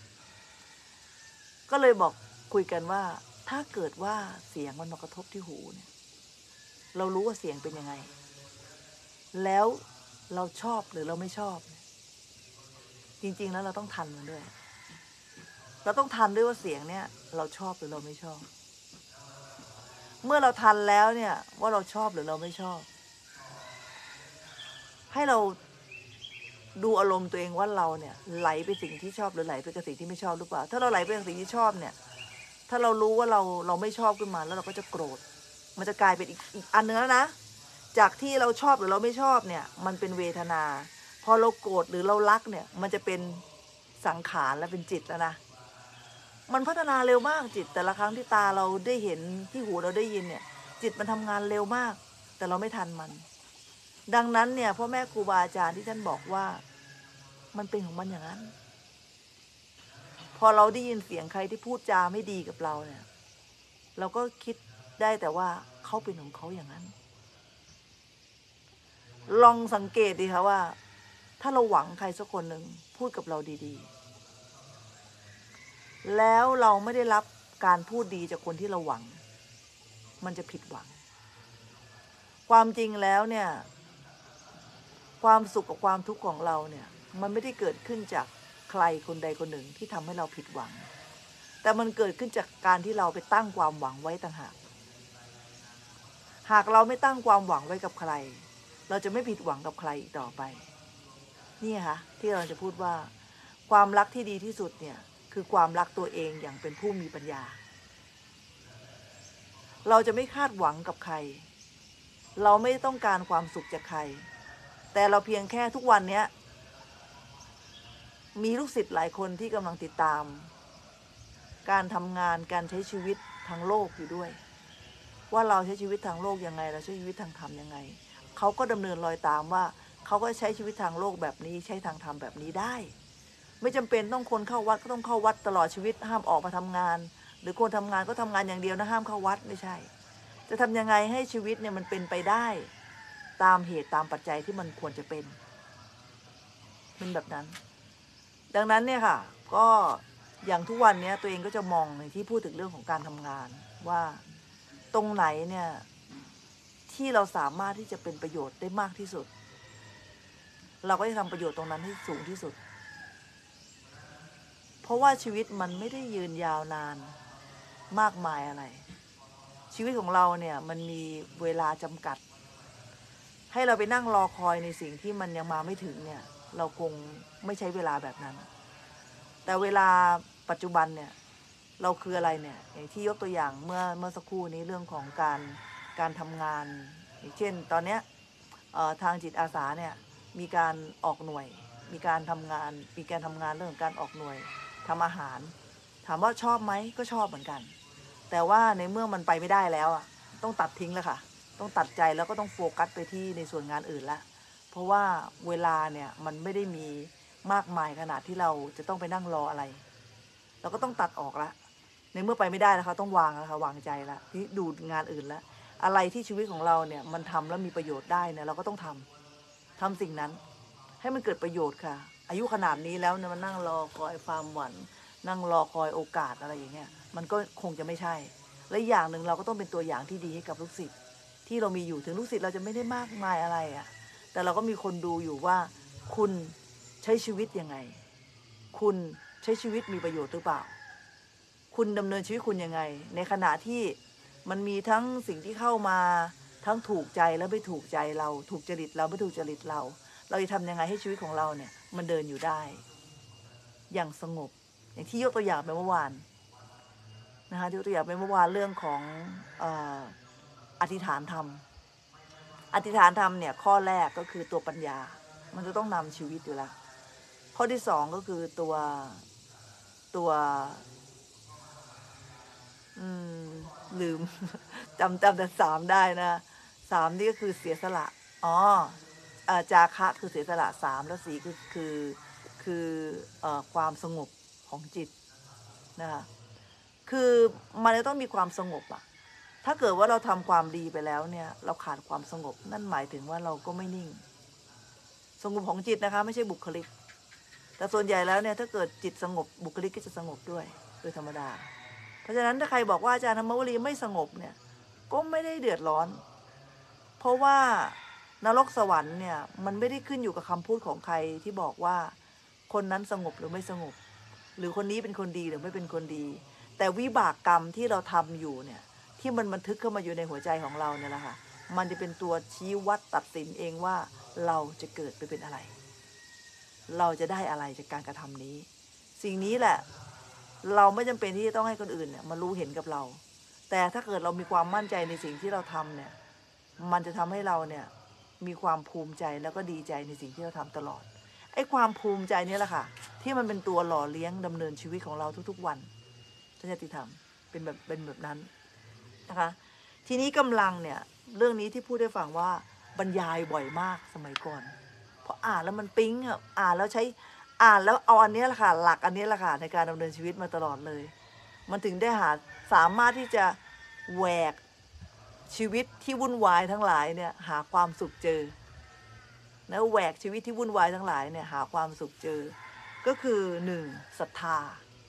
ก็เลยบอกคุยกันว่าถ้าเกิดว่าเสียงมันมากระทบที่หูเนี่ยเรารู้ว่าเสียงเป็นยังไงแล้วเราชอบหรือเราไม่ชอบจริงๆแล้วเราต้องทันมันด้วยเราต้องทันด้วยว่าเสียงเนี่ยเราชอบหรือเราไม่ชอบเมื่อเราทันแล้วเนี่ยว่าเราชอบหรือเราไม่ชอบให้เราดูอารมณ์ตัวเองว่าเราเนี่ยไหลไปสิ่งที่ชอบหรือไหลไปกับสิ่งที่ไม่ชอบหรือเปล่าถ้าเราไหลไปกับสิ่งที่ชอบเนี่ยถ้าเรารู้ว่าเราไม่ชอบขึ้นมาแล้วเราก็จะโกรธมันจะกลายเป็นอีกอันนึงแล้วนะจากที่เราชอบหรือเราไม่ชอบเนี่ยมันเป็นเวทนาพอเราโกรธหรือเรารักเนี่ยมันจะเป็นสังขารและเป็นจิตแล้วนะมันพัฒนาเร็วมากจิตแต่ละครั้งที่ตาเราได้เห็นที่หูเราได้ยินเนี่ยจิตมันทำงานเร็วมากแต่เราไม่ทันมันดังนั้นเนี่ยพ่อแม่ครูบาอาจารย์ที่ท่านบอกว่ามันเป็นของมันอย่างนั้นพอเราได้ยินเสียงใครที่พูดจาไม่ดีกับเราเนี่ยเราก็คิดได้แต่ว่าเขาเป็นของเขาอย่างนั้นลองสังเกตดีค่ะว่าถ้าเราหวังใครสักคนหนึ่งพูดกับเราดีๆแล้วเราไม่ได้รับการพูดดีจากคนที่เราหวังมันจะผิดหวังความจริงแล้วเนี่ยความสุขกับความทุกข์ของเราเนี่ยมันไม่ได้เกิดขึ้นจากใครคนใดคนหนึ่งที่ทำให้เราผิดหวังแต่มันเกิดขึ้นจากการที่เราไปตั้งความหวังไว้ต่างหากหากเราไม่ตั้งความหวังไว้กับใครเราจะไม่ผิดหวังกับใครอีกต่อไปนี่ค่ะที่เราจะพูดว่าความรักที่ดีที่สุดเนี่ยคือความรักตัวเองอย่างเป็นผู้มีปัญญาเราจะไม่คาดหวังกับใครเราไม่ต้องการความสุขจากใครแต่เราเพียงแค่ทุกวันนี้มีลูกศิษย์หลายคนที่กำลังติดตามการทำงานการใช้ชีวิตทางโลกอยู่ด้วยว่าเราใช้ชีวิตทางโลกยังไงเราใช้ชีวิตทางธรรมยังไงเขาก็ดำเนินรอยตามว่าเขาก็ใช้ชีวิตทางโลกแบบนี้ใช้ทางธรรมแบบนี้ได้ไม่จำเป็นต้องคนเข้าวัดก็ต้องเข้าวัดตลอดชีวิตห้ามออกมาทำงานหรือคนทำงานก็ทำงานอย่างเดียวนะห้ามเข้าวัดไม่ใช่จะทำยังไงให้ชีวิตเนี่ยมันเป็นไปได้ตามเหตุตามปัจจัยที่มันควรจะเป็นแบบนั้นดังนั้นเนี่ยค่ะก็อย่างทุกวันนี้ตัวเองก็จะมองในที่พูดถึงเรื่องของการทำงานว่าตรงไหนเนี่ยที่เราสามารถที่จะเป็นประโยชน์ได้มากที่สุดเราก็จะทำประโยชน์ตรงนั้นให้สูงที่สุดเพราะว่าชีวิตมันไม่ได้ยืนยาวนานมากมายอะไรชีวิตของเราเนี่ยมันมีเวลาจำกัดให้เราไปนั่งรอคอยในสิ่งที่มันยังมาไม่ถึงเนี่ยเราคงไม่ใช้เวลาแบบนั้นแต่เวลาปัจจุบันเนี่ยเราคืออะไรเนี่ยอย่างที่ยกตัวอย่างเมื่อสักครู่นี้เรื่องของการทำงานอย่างเช่นตอนเนี้ยทางจิตอาสาเนี่ยมีการออกหน่วยมีการทำงานเรื่องของการออกหน่วยทำอาหารถามว่าชอบไหมก็ชอบเหมือนกันแต่ว่าในเมื่อมันไปไม่ได้แล้วอ่ะต้องตัดทิ้งแล้วค่ะต้องตัดใจแล้วก็ต้องโฟกัสไปที่ในส่วนงานอื่นละเพราะว่าเวลาเนี่ยมันไม่ได้มีมากมายขนาดที่เราจะต้องไปนั่งรออะไรเราก็ต้องตัดออกละในเมื่อไปไม่ได้แล้วค่ะต้องวางแล้วค่ะวางใจละที่ดูงานอื่นละอะไรที่ชีวิตของเราเนี่ยมันทำแล้วมีประโยชน์ได้เนี่ยเราก็ต้องทำสิ่งนั้นให้มันเกิดประโยชน์ค่ะอายุขนาดนี้แล้วเนี่ยมันนั่งรอคอยความหวังนั่งรอคอยโอกาสอะไรอย่างเงี้ยมันก็คงจะไม่ใช่และอย่างหนึ่งเราก็ต้องเป็นตัวอย่างที่ดีให้กับลูกศิษย์ที่เรามีอยู่ถึงลูกศิษย์เราจะไม่ได้มากมายอะไรอ่ะแต่เราก็มีคนดูอยู่ว่าคุณใช้ชีวิตยังไงคุณใช้ชีวิตมีประโยชน์หรือเปล่าคุณดำเนินชีวิตคุณยังไงในขณะที่มันมีทั้งสิ่งที่เข้ามาทั้งถูกใจและไม่ถูกใจเราถูกจริตเราไม่ถูกจริตเราจะทำยังไงให้ชีวิตของเราเนี่ยมันเดินอยู่ได้อย่างสงบอย่างที่ยกตัวอย่างไปเมื่อวานนะคะยกตัวอย่างไปเมื่อวานเรื่องของอธิษฐานธรรมอธิษฐานธรรมเนี่ยข้อแรกก็คือตัวปัญญามันจะต้องนำชีวิตอยู่แล้วข้อที่สองก็คือตัวลืม จำแต่สามได้นะสามนี่ก็คือเสียสละจาคะคือเสียสละสามแล้วสี่คือความสงบของจิตนะคะคือมันจะต้องมีความสงบอะถ้าเกิดว่าเราทำความดีไปแล้วเนี่ยเราขาดความสงบนั่นหมายถึงว่าเราก็ไม่นิ่งสงบของจิตนะคะไม่ใช่บุคลิกแต่ส่วนใหญ่แล้วเนี่ยถ้าเกิดจิตสงบบุคลิกก็จะสงบด้วยโดยธรรมดาเพราะฉะนั้นถ้าใครบอกว่าอาจารย์ธรรมวลีไม่สงบเนี่ยก็ไม่ได้เดือดร้อนเพราะว่านรกสวรรค์เนี่ยมันไม่ได้ขึ้นอยู่กับคำพูดของใครที่บอกว่าคนนั้นสงบหรือไม่สงบหรือคนนี้เป็นคนดีหรือไม่เป็นคนดีแต่วิบากกรรมที่เราทำอยู่เนี่ยที่มันบันทึกเข้ามาอยู่ในหัวใจของเราเนี่ยแหละค่ะมันจะเป็นตัวชี้วัดตัดสินเองว่าเราจะเกิดไปเป็นอะไรเราจะได้อะไรจากการกระทำนี้สิ่งนี้แหละเราไม่จำเป็นที่จะต้องให้คนอื่นเนี่ยมารู้เห็นกับเราแต่ถ้าเกิดเรามีความมั่นใจในสิ่งที่เราทำเนี่ยมันจะทำให้เราเนี่ยมีความภูมิใจแล้วก็ดีใจในสิ่งที่เราทำตลอดไอ้ความภูมิใจนี่แหละค่ะที่มันเป็นตัวหล่อเลี้ยงดำเนินชีวิตของเราทุกๆวันท่านญาติธรรมเป็นแบบนั้นนะคะทีนี้กำลังเนี่ยเรื่องนี้ที่พูดได้ฟังว่าบรรยายบ่อยมากสมัยก่อนเพราะอ่านแล้วมันปิ๊งอ่านแล้วใช้อ่านแล้วเอาอันนี้แหละค่ะหลักอันนี้แหละค่ะในการดำเนินชีวิตมาตลอดเลยมันถึงได้สามารถที่จะแหวกชีวิตที่วุ่นวายทั้งหลายเนี่ยหาความสุขเจอแล้วแหวกชีวิตที่วุ่นวายทั้งหลายเนี่ยหาความสุขเจอก็คือหนึ่งศรัทธา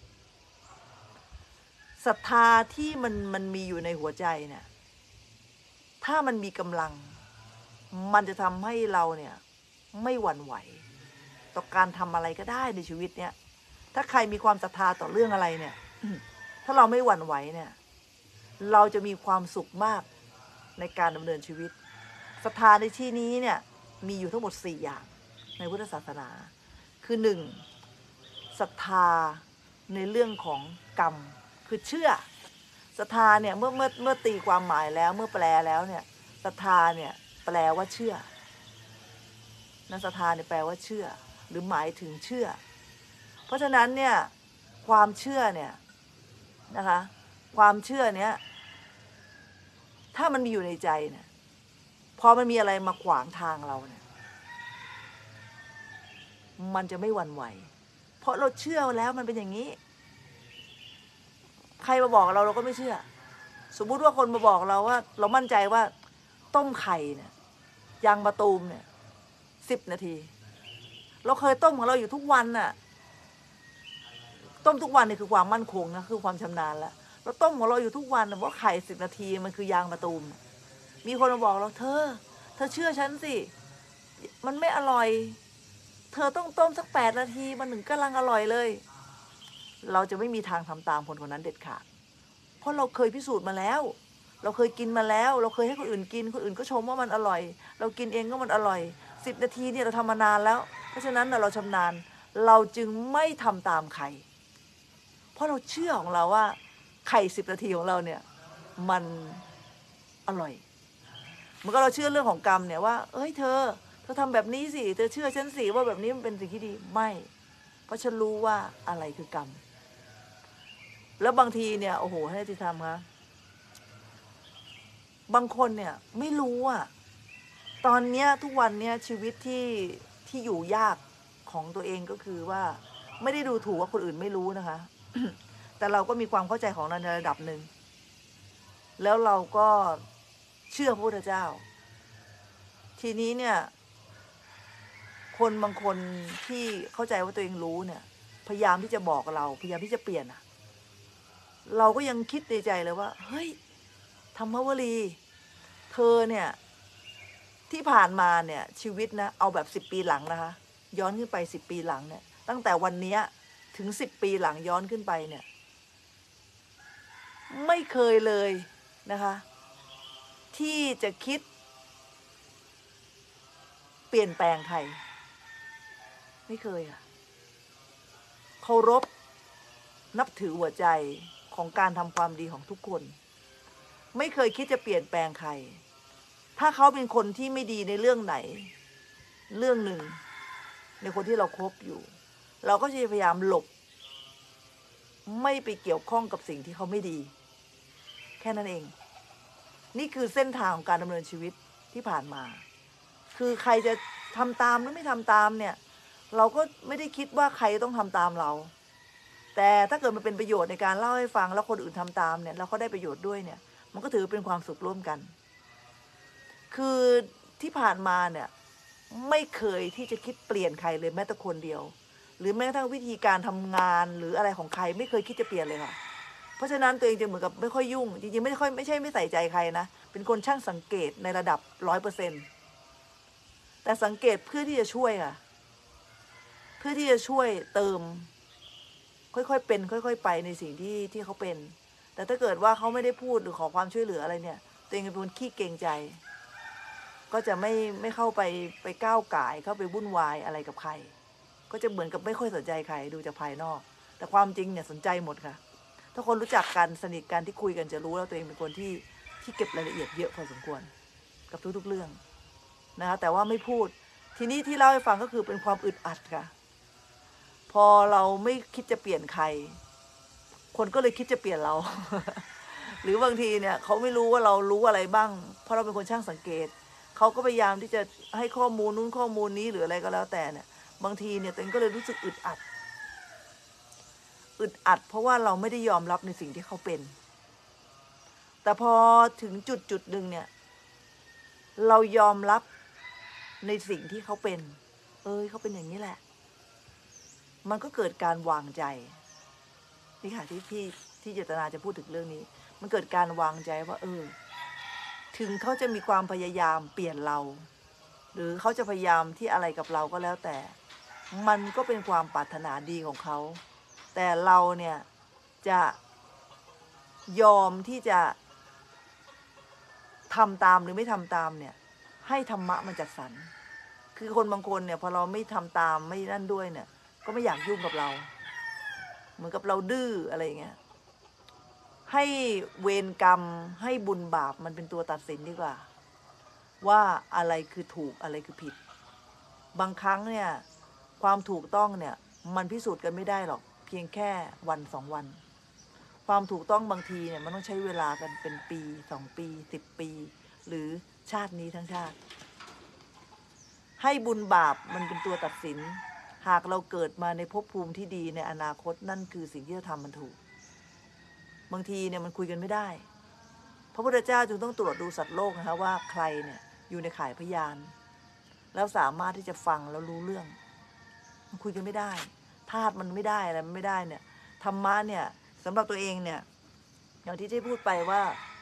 ที่มันมีอยู่ในหัวใจเนี่ยถ้ามันมีกำลังมันจะทำให้เราเนี่ยไม่หวั่นไหวต่อการทำอะไรก็ได้ในชีวิตเนี่ยถ้าใครมีความศรัทธาต่อเรื่องอะไรเนี่ย ถ้าเราไม่หวั่นไหวเนี่ยเราจะมีความสุขมากในการดำเนินชีวิตศรัทธาในที่นี้เนี่ยมีอยู่ทั้งหมด4อย่างในพุทธศาสนาคือ1ศรัทธาในเรื่องของกรรมคือเชื่อศรัทธาเนี่ยเมื่อตีความหมายแล้วเมื่อแปลแล้วเนี่ยศรัทธาเนี่ยแปลว่าเชื่อนันศรัทธาเนี่ยแปลว่าเชื่อหรือหมายถึงเชื่อเพราะฉะนั้นเนี่ยความเชื่อเนี่ยนะคะความเชื่อเนี้ยถ้ามันมีอยู่ในใจเนี่ยพอมันมีอะไรมาขวางทางเราเนี่ยมันจะไม่หวั่นไหวเพราะเราเชื่อแล้วมันเป็นอย่างนี้ใครมาบอกเราก็ไม่เชื่อสมมุติว่าคนมาบอกเราว่าเรามั่นใจว่าต้มไข่เนี่ยยางมะตูมเนี่ย10 นาทีเราเคยต้มของเราอยู่ทุกวันน่ะต้มทุกวันนี่คือความมั่นคงนะคือความชำนาญแล้วเราต้มของเราอยู่ทุกวันนะว่าไข่10 นาทีมันคือยางมะตูมมีคนมาบอกเราเธอเชื่อฉันสิมันไม่อร่อยเธอต้องต้มสัก8 นาทีมันถึงกำลังอร่อยเลยเราจะไม่มีทางทำตามคนคนนั้นเด็ดขาดเพราะเราเคยพิสูจน์มาแล้วเราเคยกินมาแล้วเราเคยให้คนอื่นกินคนอื่นก็ชมว่ามันอร่อยเรากินเองก็มันอร่อย10 นาทีเนี่ยเราทำมานานแล้วเพราะฉะนั้นเราชำนาญเราจึงไม่ทำตามใครเพราะเราเชื่อของเราว่าไข่10 นาทีของเราเนี่ยมันอร่อยเหมือนก็เราเชื่อเรื่องของกรรมเนี่ยว่าเอ้ยเธอทำแบบนี้สิเธอเชื่อฉันสิว่าแบบนี้มันเป็นสิ่งที่ดีไม่เพราะฉันรู้ว่าอะไรคือกรรมแล้วบางทีเนี่ยโอ้โหให้ที่ทำคะบางคนเนี่ยไม่รู้อ่ะตอนเนี้ยทุกวันเนี้ยชีวิตที่อยู่ยากของตัวเองก็คือว่าไม่ได้ดูถูกว่าคนอื่นไม่รู้นะคะ แต่เราก็มีความเข้าใจของเราในระดับหนึ่งแล้วเราก็เชื่อพระพุทธเจ้าทีนี้เนี่ยคนบางคนที่เข้าใจว่าตัวเองรู้เนี่ยพยายามที่จะบอกเราพยายามที่จะเปลี่ยนอะเราก็ยังคิดในใจเลยว่าเฮ้ยธรรมวลีเธอเนี่ยที่ผ่านมาเนี่ยชีวิตนะเอาแบบ10 ปีหลังนะคะย้อนขึ้นไป10 ปีหลังเนี่ยตั้งแต่วันนี้ถึง10 ปีหลังย้อนขึ้นไปเนี่ยไม่เคยเลยนะคะที่จะคิดเปลี่ยนแปลงใครไม่เคยอะเคารพนับถือหัวใจของการทำความดีของทุกคนไม่เคยคิดจะเปลี่ยนแปลงใครถ้าเขาเป็นคนที่ไม่ดีในเรื่องไหนเรื่องหนึ่งในคนที่เราคบอยู่เราก็จะพยายามหลบไม่ไปเกี่ยวข้องกับสิ่งที่เขาไม่ดีแค่นั้นเองนี่คือเส้นทางของการดำเนินชีวิตที่ผ่านมาคือใครจะทำตามหรือไม่ทำตามเนี่ยเราก็ไม่ได้คิดว่าใครต้องทำตามเราแต่ถ้าเกิดมันเป็นประโยชน์ในการเล่าให้ฟังแล้วคนอื่นทำตามเนี่ยแล้วเขาได้ประโยชน์ด้วยเนี่ยมันก็ถือเป็นความสุขร่วมกันคือที่ผ่านมาเนี่ยไม่เคยที่จะคิดเปลี่ยนใครเลยแม้แต่คนเดียวหรือแม้กระทั่งวิธีการทำงานหรืออะไรของใครไม่เคยคิดจะเปลี่ยนเลยค่ะเพราะฉะนั้นตัวเองจะเหมือนกับไม่ค่อยยุ่งจริงๆไม่ใช่ไม่ใส่ใจใครนะเป็นคนช่างสังเกตในระดับ100%แต่สังเกตเพื่อที่จะช่วยค่ะเพื่อที่จะช่วยเติมค่อยๆเป็นค่อยๆไปในสิ่งที่เขาเป็นแต่ถ้าเกิดว่าเขาไม่ได้พูดหรือขอความช่วยเหลืออะไรเนี่ยตัวเองเป็นคนขี้เกรงใจก็จะไม่เข้าไปก้าวก่ายเข้าไปวุ่นวายอะไรกับใครก็จะเหมือนกับไม่ค่อยสนใจใครดูจากภายนอกแต่ความจริงเนี่ยสนใจหมดค่ะถ้าคนรู้จักกันสนิทกันที่คุยกันจะรู้แล้วตัวเองเป็นคนที่เก็บรายละเอียดเยอะพอสมควรกับทุกๆเรื่องนะคะแต่ว่าไม่พูดทีนี้ที่เล่าให้ฟังก็คือเป็นความอึดอัดค่ะพอเราไม่คิดจะเปลี่ยนใครคนก็เลยคิดจะเปลี่ยนเรา หรือบางทีเนี่ยเขาไม่รู้ว่าเรารู้อะไรบ้างเพราะเราเป็นคนช่างสังเกตเขาก็พยายามที่จะให้ข้อมูลนู้นข้อมูลนี้หรืออะไรก็แล้วแต่เนี่ยบางทีเนี่ยตัวเองก็เลยรู้สึกอึดอัดเพราะว่าเราไม่ได้ยอมรับในสิ่งที่เขาเป็นแต่พอถึงจุดหนึ่งเนี่ยเรายอมรับในสิ่งที่เขาเป็นเขาเป็นอย่างนี้แหละมันก็เกิดการวางใจนี่ค่ะที่เจตนาจะพูดถึงเรื่องนี้มันเกิดการวางใจว่าถึงเขาจะมีความพยายามเปลี่ยนเราหรือเขาจะพยายามที่อะไรกับเราก็แล้วแต่มันก็เป็นความปรารถนาดีของเขาแต่เราเนี่ยจะยอมที่จะทำตามหรือไม่ทำตามเนี่ยให้ธรรมะมันจัดสรรคือคนบางคนเนี่ยพอเราไม่ทำตามไม่นั่นด้วยเนี่ยก็ไม่อยากยุ่งกับเราเหมือนกับเราดื้ออะไรอย่างเงี้ยให้เวรกรรมให้บุญบาปมันเป็นตัวตัดสินดีกว่าว่าอะไรคือถูกอะไรคือผิดบางครั้งเนี่ยความถูกต้องเนี่ยมันพิสูจน์กันไม่ได้หรอกเพียงแค่วัน2 วันความถูกต้องบางทีเนี่ยมันต้องใช้เวลากันเป็นปี2 ปี10 ปีหรือชาตินี้ทั้งชาติให้บุญบาปมันเป็นตัวตัดสินหากเราเกิดมาในภพภูมิที่ดีในอนาคตนั่นคือสิ่งที่เราทำมันถูกบางทีเนี่ยมันคุยกันไม่ได้พระพุทธเจ้าจึงต้องตรวจดูสัตว์โลกนะคะว่าใครเนี่ยอยู่ในข่ายพยานแล้วสามารถที่จะฟังแล้วรู้เรื่องมันคุยกันไม่ได้ธาตุมันไม่ได้อะไรมันไม่ได้เนี่ยธรรมะเนี่ยสำหรับตัวเองเนี่ยอย่างที่ได้พูดไปว่า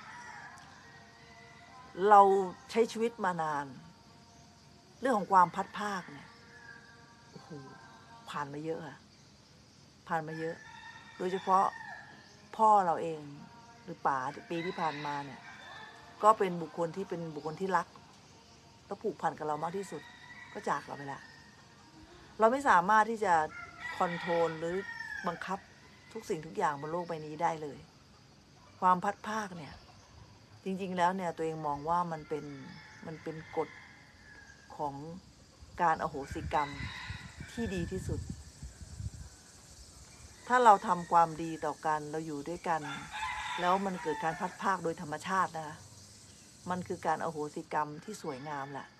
เราใช้ชีวิตมานาน เรื่องของความพัดภาคเนี่ยโอ้โหผ่านมาเยอะค่ะผ่านมาเยอะ โดยเฉพาะพ่อเราเองหรือป๋าปีที่ผ่านมาเนี่ยก็เป็นบุคคลที่รักและผูกพันกับเรามากที่สุดก็จากเราไปละเราไม่สามารถที่จะคอนโทรลหรือบังคับทุกสิ่งทุกอย่างบนโลกใบนี้ได้เลยความพัดภาคเนี่ยจริงๆแล้วเนี่ยตัวเองมองว่ามันเป็นกฎของการอโหสิกรรมที่ดีที่สุดถ้าเราทำความดีต่อกันเราอยู่ด้วยกันแล้วมันเกิดการพัดภาคโดยธรรมชาตินะคะมันคือการอโหสิกรรมที่สวยงามแหละ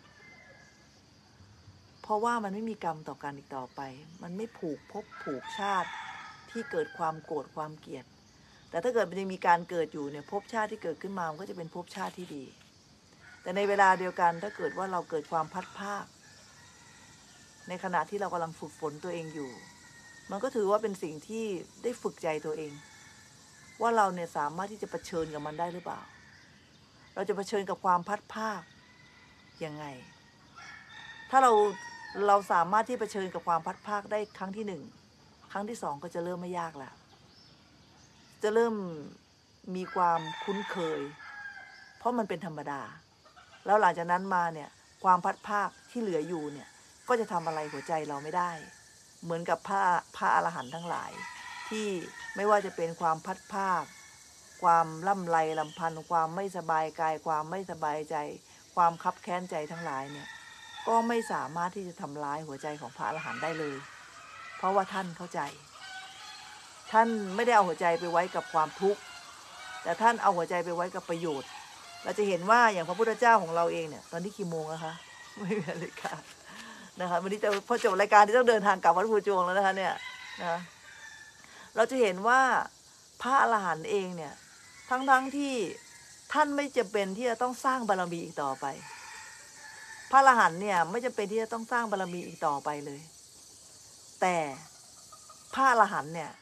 เพราะว่ามันไม่มีกรรมต่อกันอีกต่อไปมันไม่ผูกภพผูกชาติที่เกิดความโกรธความเกลียดแต่ถ้าเกิดมันยังมีการเกิดอยู่เนี่ยภพชาติที่เกิดขึ้นมามันก็จะเป็นภพชาติที่ดีแต่ในเวลาเดียวกันถ้าเกิดว่าเราเกิดความพัดภาคในขณะที่เรากำลังฝึกฝนตัวเองอยู่มันก็ถือว่าเป็นสิ่งที่ได้ฝึกใจตัวเองว่าเราเนี่ยสามารถที่จะเผชิญกับมันได้หรือเปล่าเราจะเผชิญกับความพัดภาคยังไงถ้าเราสามารถที่เผชิญกับความพัดภาคได้ครั้งที่หนึ่งครั้งที่สองก็จะเริ่มไม่ยากแล้วจะเริ่มมีความคุ้นเคยเพราะมันเป็นธรรมดาแล้วหลังจากนั้นมาเนี่ยความพัดภาคที่เหลืออยู่เนี่ยก็จะทำอะไรหัวใจเราไม่ได้เหมือนกับพระอรหันต์ทั้งหลายที่ไม่ว่าจะเป็นความพัดภาคความล่ำไรลำพันธ์ความไม่สบายกายความไม่สบายใจความคับแค้นใจทั้งหลายเนี่ยก็ไม่สามารถที่จะทำร้ายหัวใจของพระอรหันต์ได้เลยเพราะว่าท่านเข้าใจท่านไม่ได้เอาหัวใจไปไว้กับความทุกข์แต่ท่านเอาหัวใจไปไว้กับประโยชน์เราจะเห็นว่าอย่างพระพุทธเจ้าของเราเองเนี่ยตอนนี้กี่โมงนะคะไม่มีนาฬิกานะคะวันนี้จะพอจบรายการที่ต้องเดินทางกลับวัดภูจวงแล้วนะคะเนี่ยนะเราจะเห็นว่าพระอรหันต์เองเนี่ยทั้งที่ท่านไม่จำเป็นที่จะต้องสร้างบารมีอีกต่อไปพระอรหันต์เนี่ยไม่จำเป็นที่จะต้องสร้างบารมีอีกต่อไปเลยแต่พระอรหันต์เนี่ย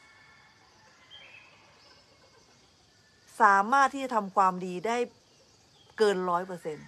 สามารถที่จะทำความดีได้เกิน100%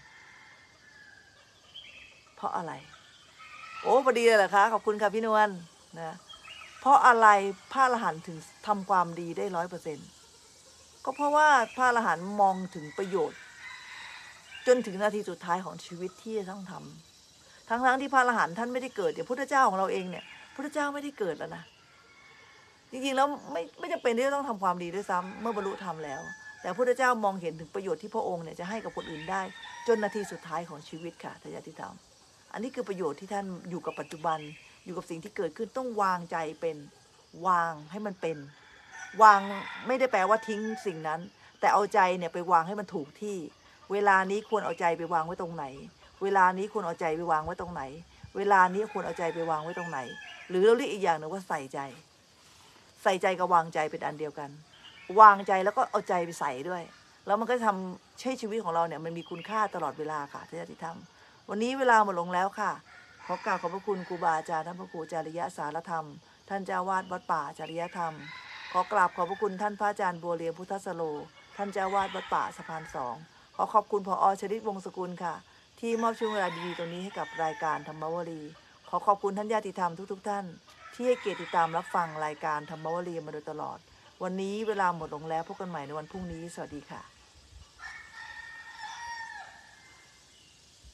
เพราะอะไรโอ้พอดีเลยเหรอคะขอบคุณค่ะพี่นวลนะเพราะอะไรพระอรหันต์ถึงทำความดีได้100%ก็เพราะว่าพระอรหันต์มองถึงประโยชน์จนถึงนาทีสุดท้ายของชีวิตที่จะต้องทำทั้งที่พระอรหันต์ท่านไม่ได้เกิดเดี๋ยวพุทธเจ้าของเราเองเนี่ยพุทธเจ้าไม่ได้เกิดแล้วนะจริงๆแล้วไม่จำเป็นที่จะต้องทำความดีด้วยซ้ำเมื่อบรรลุธรรมแล้วแต่พระพุทธเจ้ามองเห็นถึงประโยชน์ที่พระองค์เนี่ยจะให้กับคนอื่นได้จนนาทีสุดท้ายของชีวิตค่ะทายาทธิธรรมอันนี้คือประโยชน์ที่ท่านอยู่กับปัจจุบันอยู่กับสิ่งที่เกิดขึ้นต้องวางใจเป็นวางให้มันเป็นวางไม่ได้แปลว่าทิ้งสิ่งนั้นแต่เอาใจเนี่ยไปวางให้มันถูกที่เวลานี้ควรเอาใจไปวางไว้ตรงไหนเวลานี้ควรเอาใจไปวางไว้ตรงไหนเวลานี้ควรเอาใจไปวางไว้ตรงไหนหรือเราเรียกอีกอย่างหนึ่งว่าใส่ใจกับวางใจเป็นอันเดียวกันวางใจแล้วก็เอาใจไปใส่ด้วยแล้วมันก็ทำให้ชีวิตของเราเนี่ยมันมีคุณค่าตลอดเวลาค่ะทายาทธิธรรมวันนี้เวลาหมดลงแล้วค่ะขอกราบขอบพระคุณครูบาอาจารย์ท่านพระครูจาริยสารธรรมท่านเจ้าวาดวัดป่าจริยธรรมขอกราบขอบพระคุณท่านพระอาจารย์บัวเรียนพุทธสโลท่านเจ้าวาดวัดป่าสะพาน2ขอขอบคุณผอ.ชริตวงศ์สกุลค่ะที่มอบช่วงเวลาดีๆตรงนี้ให้กับรายการธรรมวลีขอขอบคุณท่านญาติธรรมทุกท่านที่ให้เกียรติติดตามรับฟังรายการธรรมวลีมาโดยตลอดวันนี้เวลาหมดลงแล้วพบกันใหม่ในวันพรุ่งนี้สวัสดีค่ะ